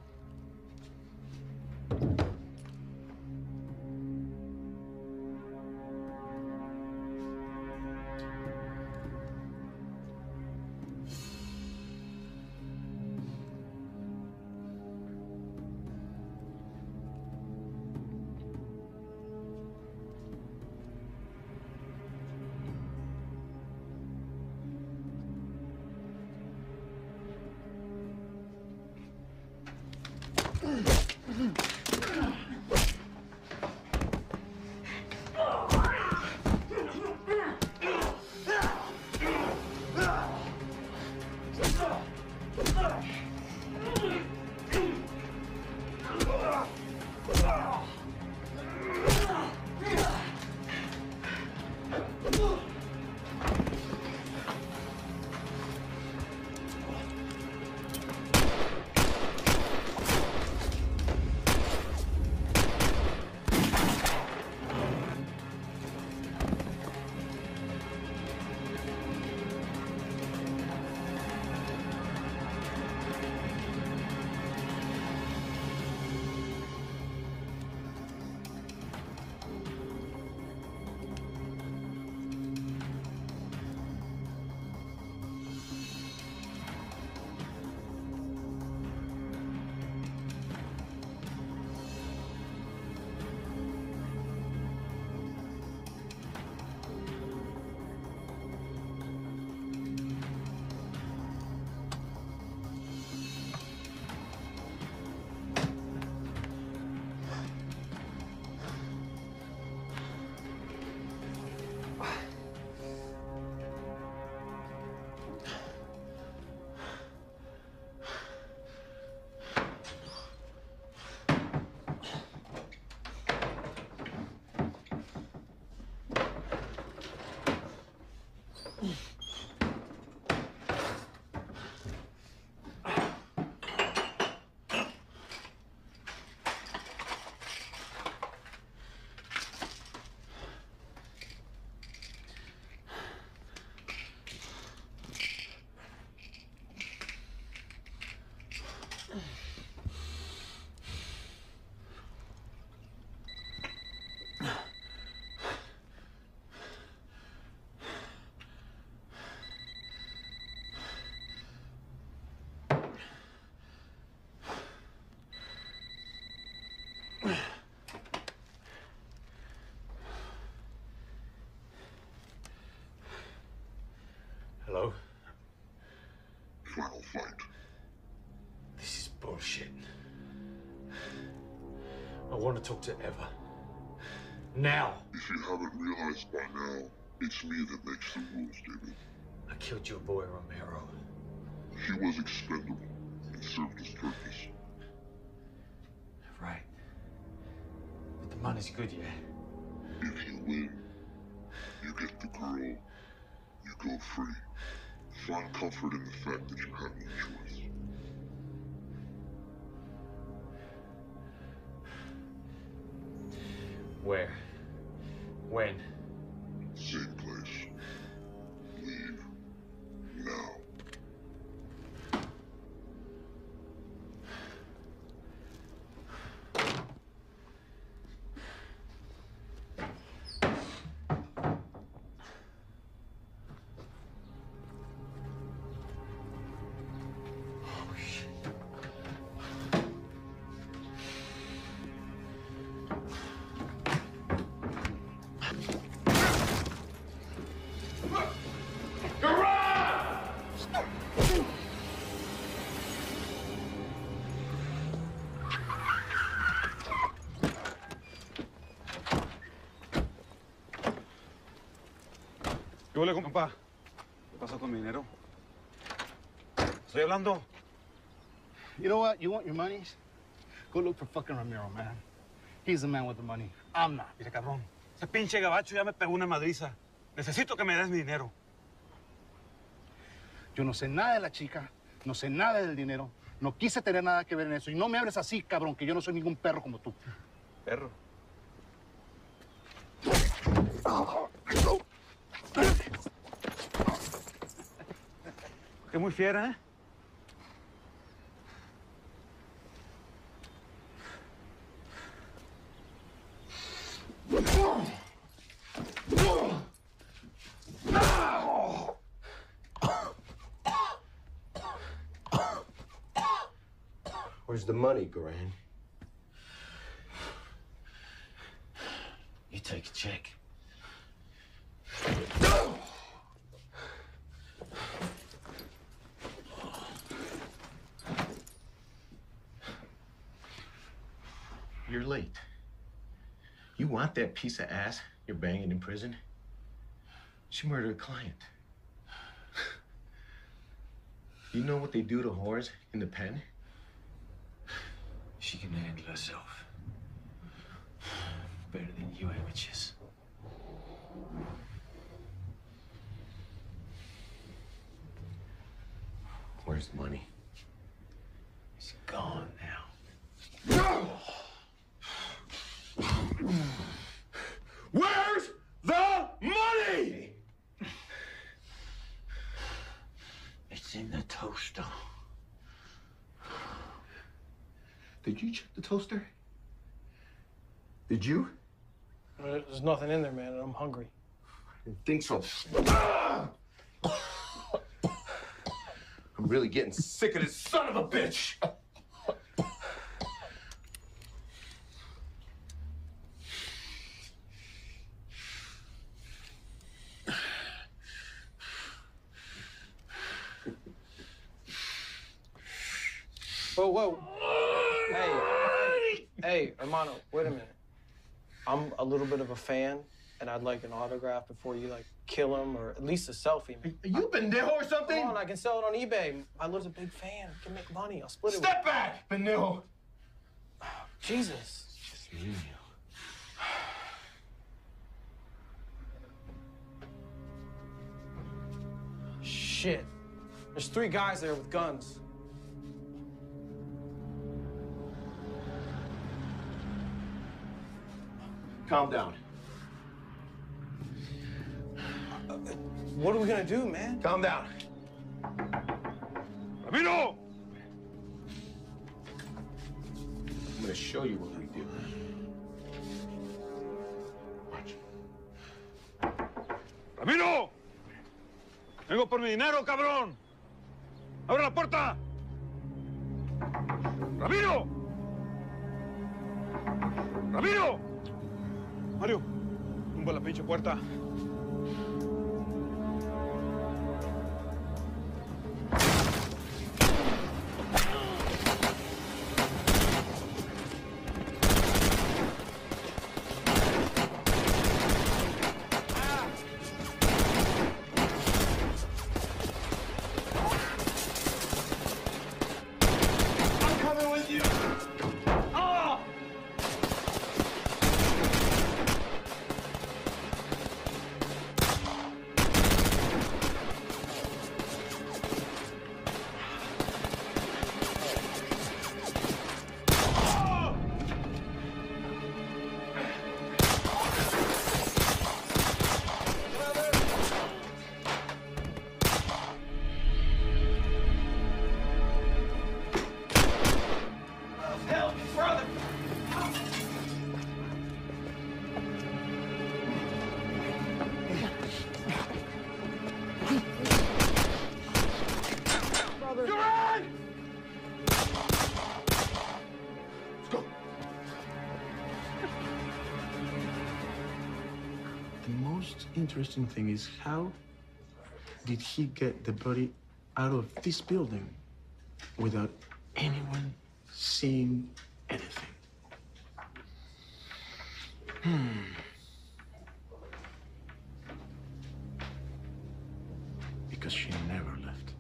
Hello? Final fight. This is bullshit. I want to talk to Eva. Now! If you haven't realized by now, it's me that makes the rules, David. I killed your boy Romero. He was expendable and served his purpose. Right. But the money's good, yeah? If you win, you get the girl, you go free. Find comfort in the fact that you have no choice. Where? When? Same place. Leave. Now. ¿Qué huele, compa? ¿Qué pasó con mi dinero? Estoy hablando. You know what? You want your monies? Go look for fucking Ramiro, man. He's the man with the money. I'm not. Mire, cabrón. Ese pinche gabacho ya me pegó una madriza. Necesito que me des mi dinero. Yo no sé nada de la chica, no sé nada del dinero, no quise tener nada que ver en eso. Y no me hables así, cabrón, que yo no soy ningún perro como tú. Perro. Es muy fiera, ¿eh? Where's the money, Garan? You take a check. You're late. You want that piece of ass you're banging in prison? She murdered a client. You know what they do to whores in the pen? She can handle herself. Better than you amateurs. Where's the money? It's gone now. Where's the money? It's in the toaster. Did you check the toaster? Did you? There's nothing in there, man, and I'm hungry. I didn't think so. I'm really getting sick of this son of a bitch. Whoa, whoa. Hey, hermano, wait a minute. I'm a little bit of a fan, and I'd like an autograph before you, like, kill him, or at least a selfie. You pendejo or something? Come on, I can sell it on eBay. My little big fan. I can make money. I'll split it with Step back, pendejo. Jesus. Just me and you. Shit. There's 3 guys there with guns. Calm down. What are we gonna do, man? Calm down. Ramiro! I'm gonna show you what we do. Watch. ¡Ramiro! ¡Vengo por mi dinero, cabrón! ¡Abre la puerta! ¡Ramiro! ¡Ramiro! Mario, tumba la pinche puerta. I'm coming with you. Oh! Help, brother! Brother. Garan! Let's go. The most interesting thing is how did he get the body out of this building without anyone seeing anything? Because she never left.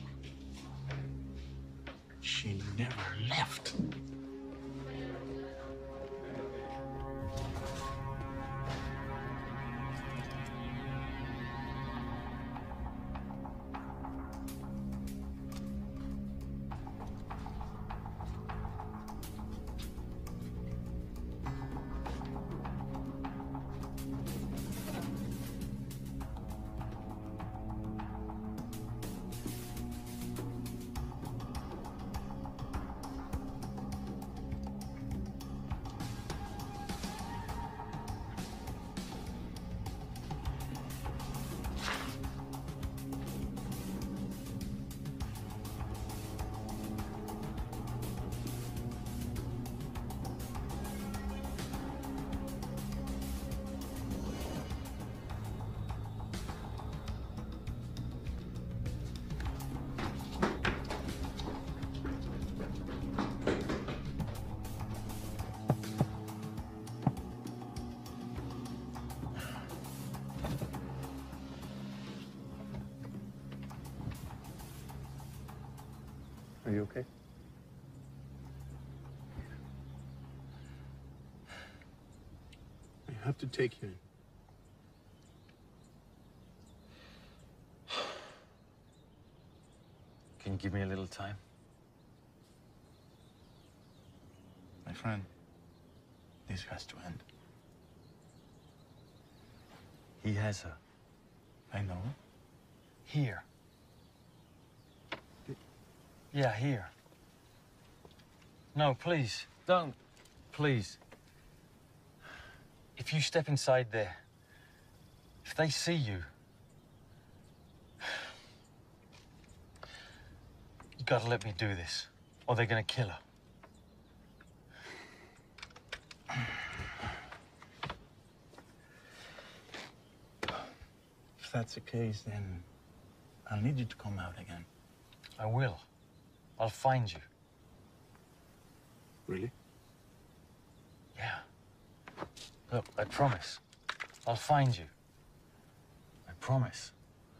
She never left. Are you okay? I have to take you in. Can you give me a little time? My friend, this has to end. He has her. I know. Here. Yeah, here. No, please, don't. Please. If you step inside there, if they see you, you gotta let me do this, or they're gonna kill her. If that's the case, then I'll need you to come out again. I will. I'll find you. Really? Yeah. Look, I promise. I'll find you. I promise.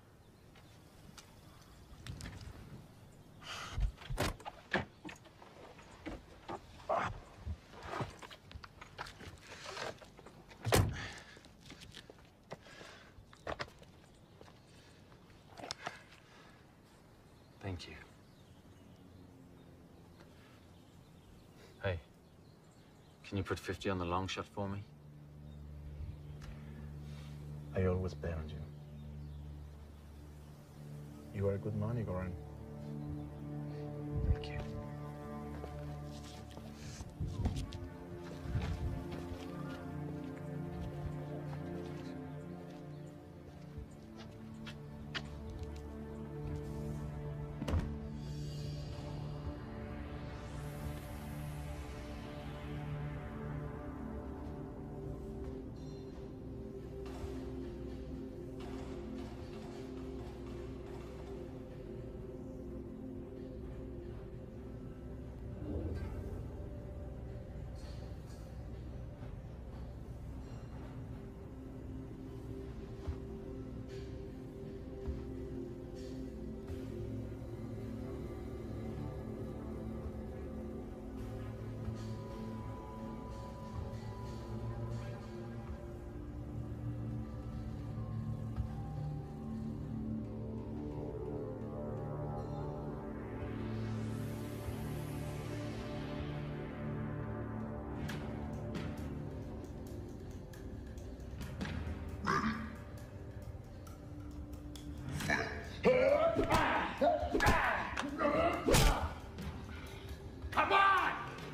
Thank you. Hey, can you put 50 on the long shot for me? I always bet on you. You are a good money, Goran. Thank you. Come on!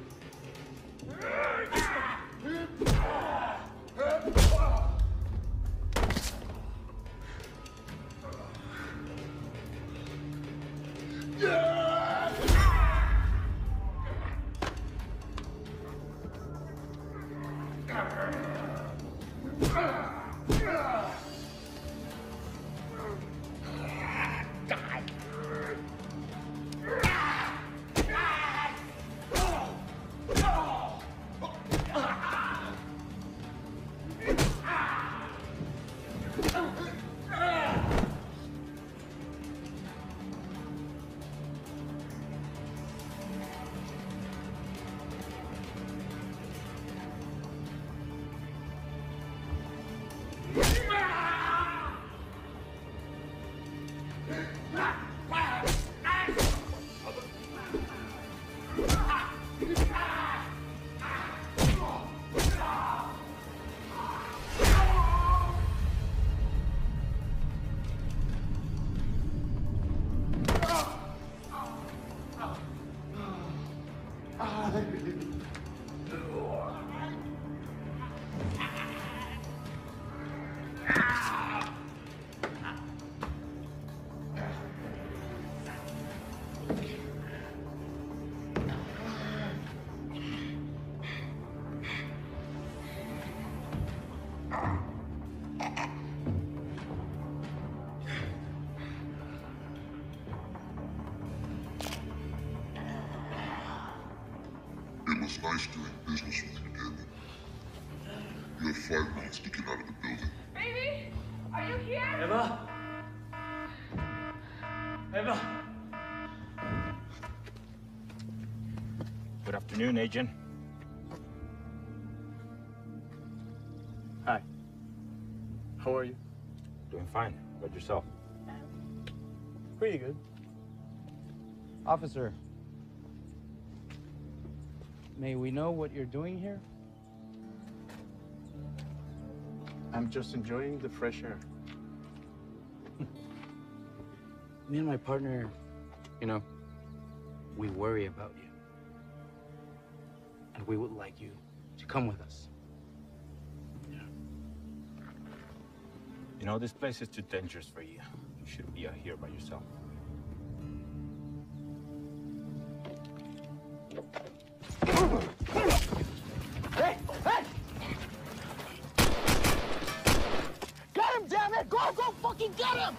It was nice doing business with you, David. You have 5 minutes to get out of the building. Baby, are you here? Eva? Eva? Good afternoon, Agent. Hi. How are you? Doing fine. How about yourself? Pretty good. Officer, may we know what you're doing here? I'm just enjoying the fresh air. Me and my partner, you know, we worry about you. And we would like you to come with us. You know, this place is too dangerous for you. You shouldn't be out here by yourself. Hey! Hey! Get him, damn it! Go fucking get him!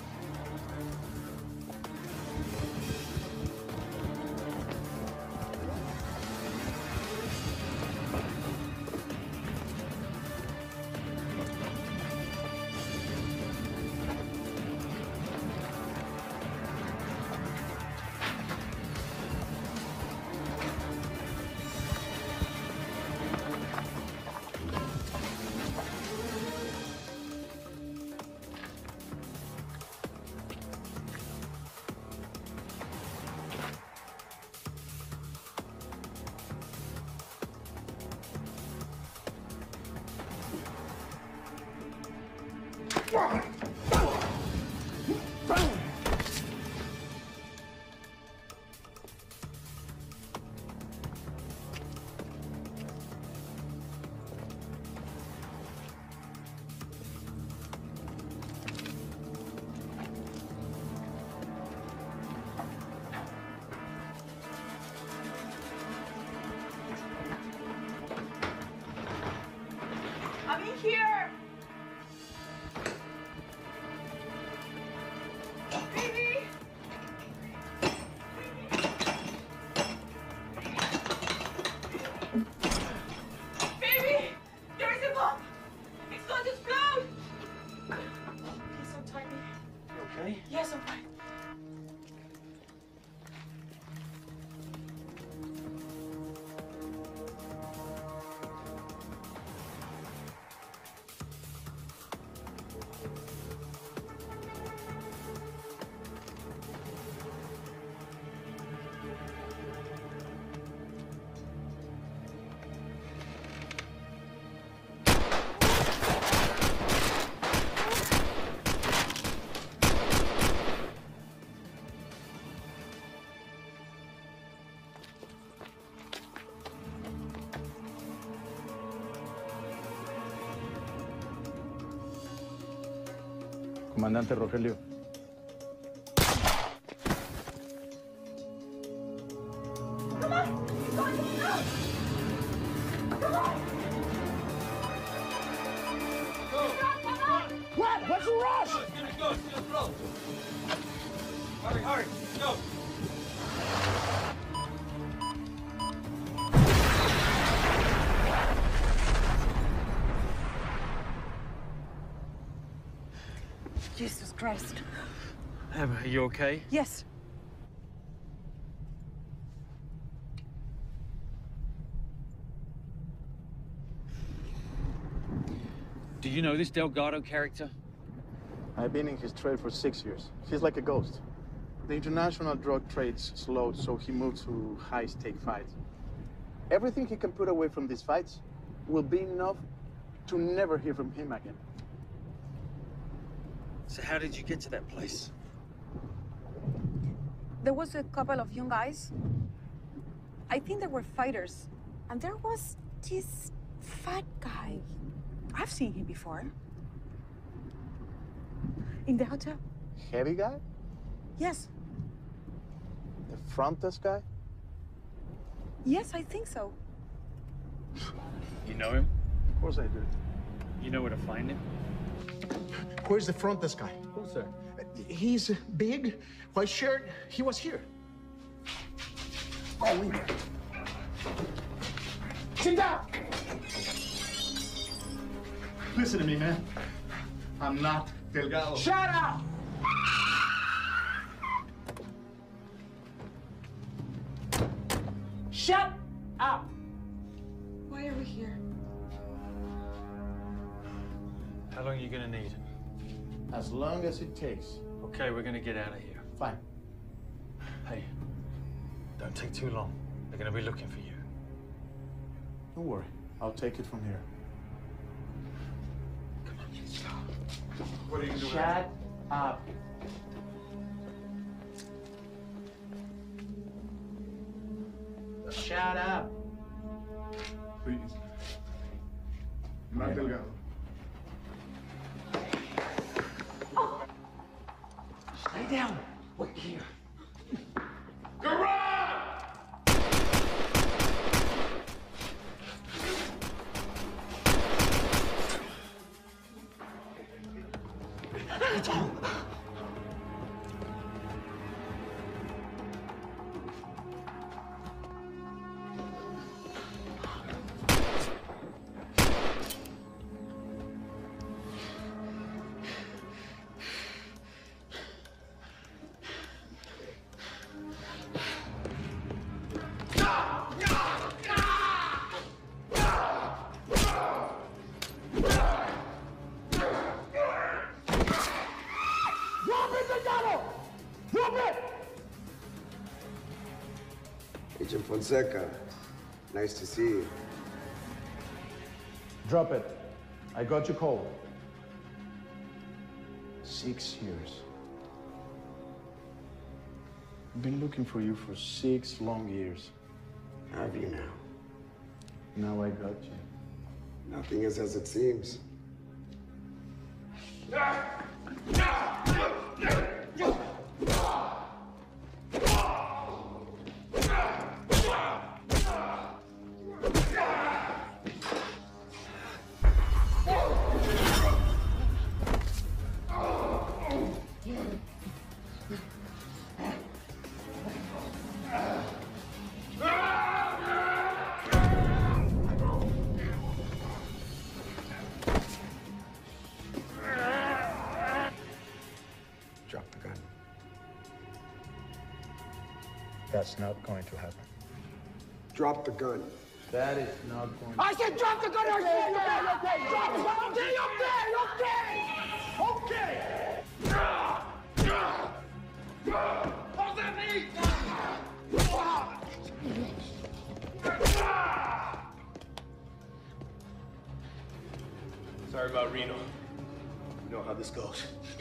I'm in here! Baby! Baby! There is a bomb! It's going to explode! Please don't tie me. You okay? Yes, I'm fine. Comandante Rogelio. Come on! It's going to explode! Come on! Come on! What? What's the rush? It's gonna go. It's gonna blow. Hurry, hurry. Let's go. Jesus Christ. Emma, are you okay? Yes. Do you know this Delgado character? I've been in his trail for 6 years. He's like a ghost. The international drug trade's slowed, so he moved to high-stake fights. Everything he can put away from these fights will be enough to never hear from him again. So how did you get to that place? There was a couple of young guys. I think they were fighters. And there was this fat guy. I've seen him before. In the hotel. Heavy guy? Yes. The front desk guy? Yes, I think so. You know him? Of course I do. You know where to find him? Where's the front desk guy? Who, sir? He's big, white shirt. He was here. Oh, we... Sit down! Listen to me, man. I'm not Delgado. Shut up! Shut Up! Why are we here? How long are you gonna need? As long as it takes. Okay, we're gonna get out of here. Fine. Hey, don't take too long. They're gonna be looking for you. Don't worry. I'll take it from here. What are you doing? Shut up. Shut up. Please. Más delgado. Stay down. Wait here. Agent Fonseca, nice to see you. Drop it. I got you cold. 6 years. I've been looking for you for 6 long years. Have you now? Now I got you. Nothing is as it seems. Drop the gun. That's not going to happen. Drop the gun. That is not going to I said drop the gun! Okay, drop the gun! Okay! What's that mean? Sorry about Reno. You know how this goes.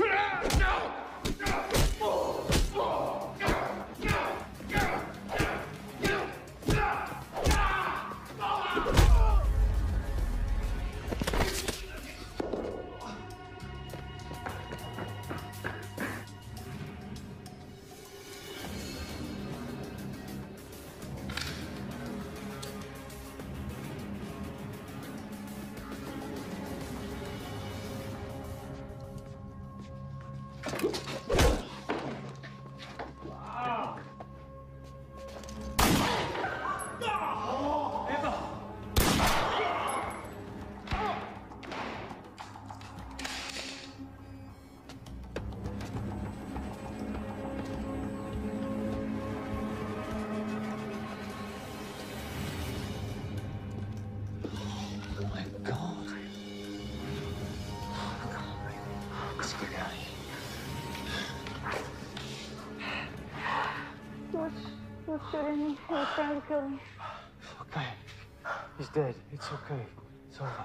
was shooting me. He was trying to kill me. Okay. He's dead. It's okay. It's over.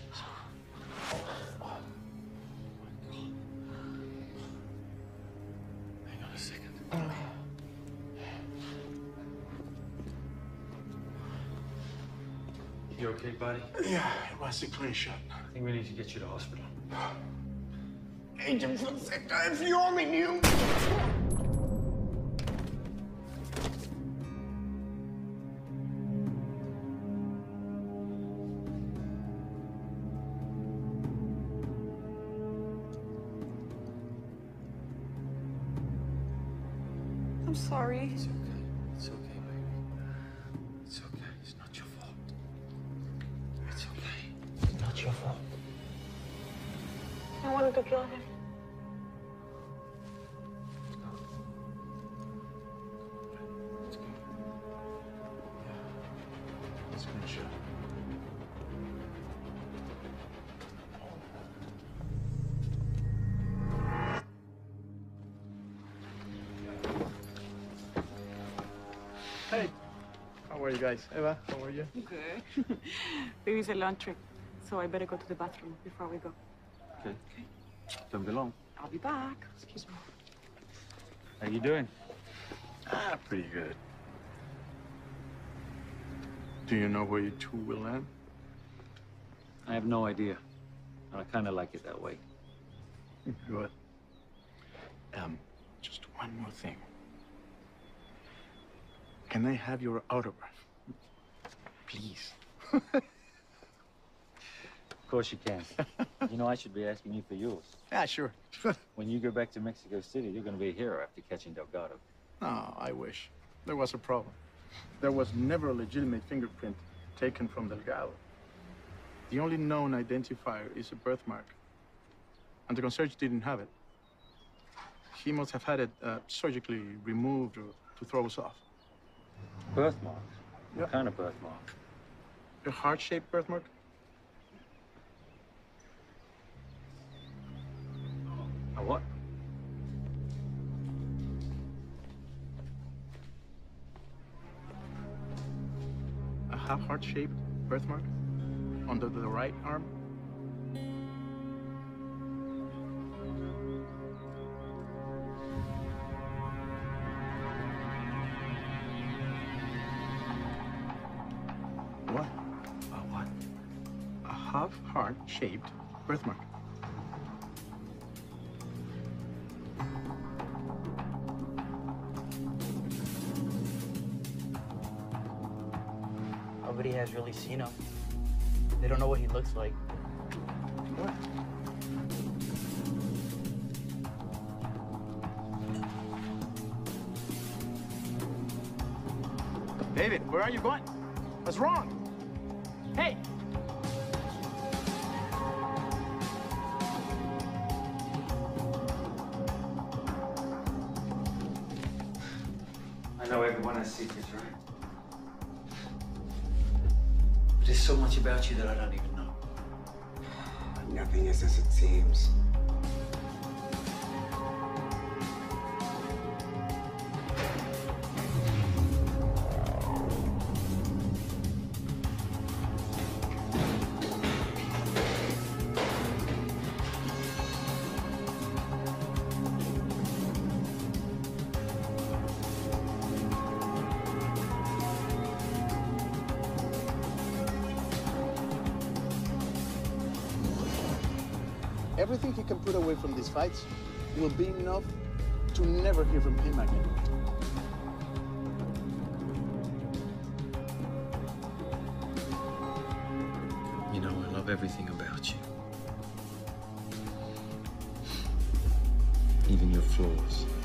Hang on a second. You okay, buddy? Yeah, it was a clean shot. I think we need to get you to hospital. Agent Fonseca, if you only knew. I'm sorry. It's okay. It's okay, baby. It's okay. It's not your fault. It's okay. It's not your fault. I wanted to kill him. Let's finish it. Hey, how are you guys? Eva, how are you? Good. Baby's a laundry, so I better go to the bathroom before we go. Okay. Don't be long. I'll be back. Excuse me. How you doing? Pretty good. Do you know where you two will land? I have no idea. I kind of like it that way. Good. Just one more thing. Can I have your autograph? Please. Of course you can. You know, I should be asking you for yours. Yeah, sure. When you go back to Mexico City, you're going to be a hero after catching Delgado. No, I wish. There was a problem. There was never a legitimate fingerprint taken from Delgado. The only known identifier is a birthmark. And the concierge didn't have it. He must have had it surgically removed or to throw us off. Birthmark? What kind of birthmark? A heart-shaped birthmark? A what? A half heart-shaped birthmark under the right arm. What? A what? A half heart-shaped birthmark. Nobody has really seen him. They don't know what he looks like. What? David, where are you going? What's wrong? Hey! I know everyone has secrets, right? But there's so much about you that I don't even know. Nothing is as it seems. Everything he can put away from these fights will be enough to never hear from him again. You know, I love everything about you. Even your flaws.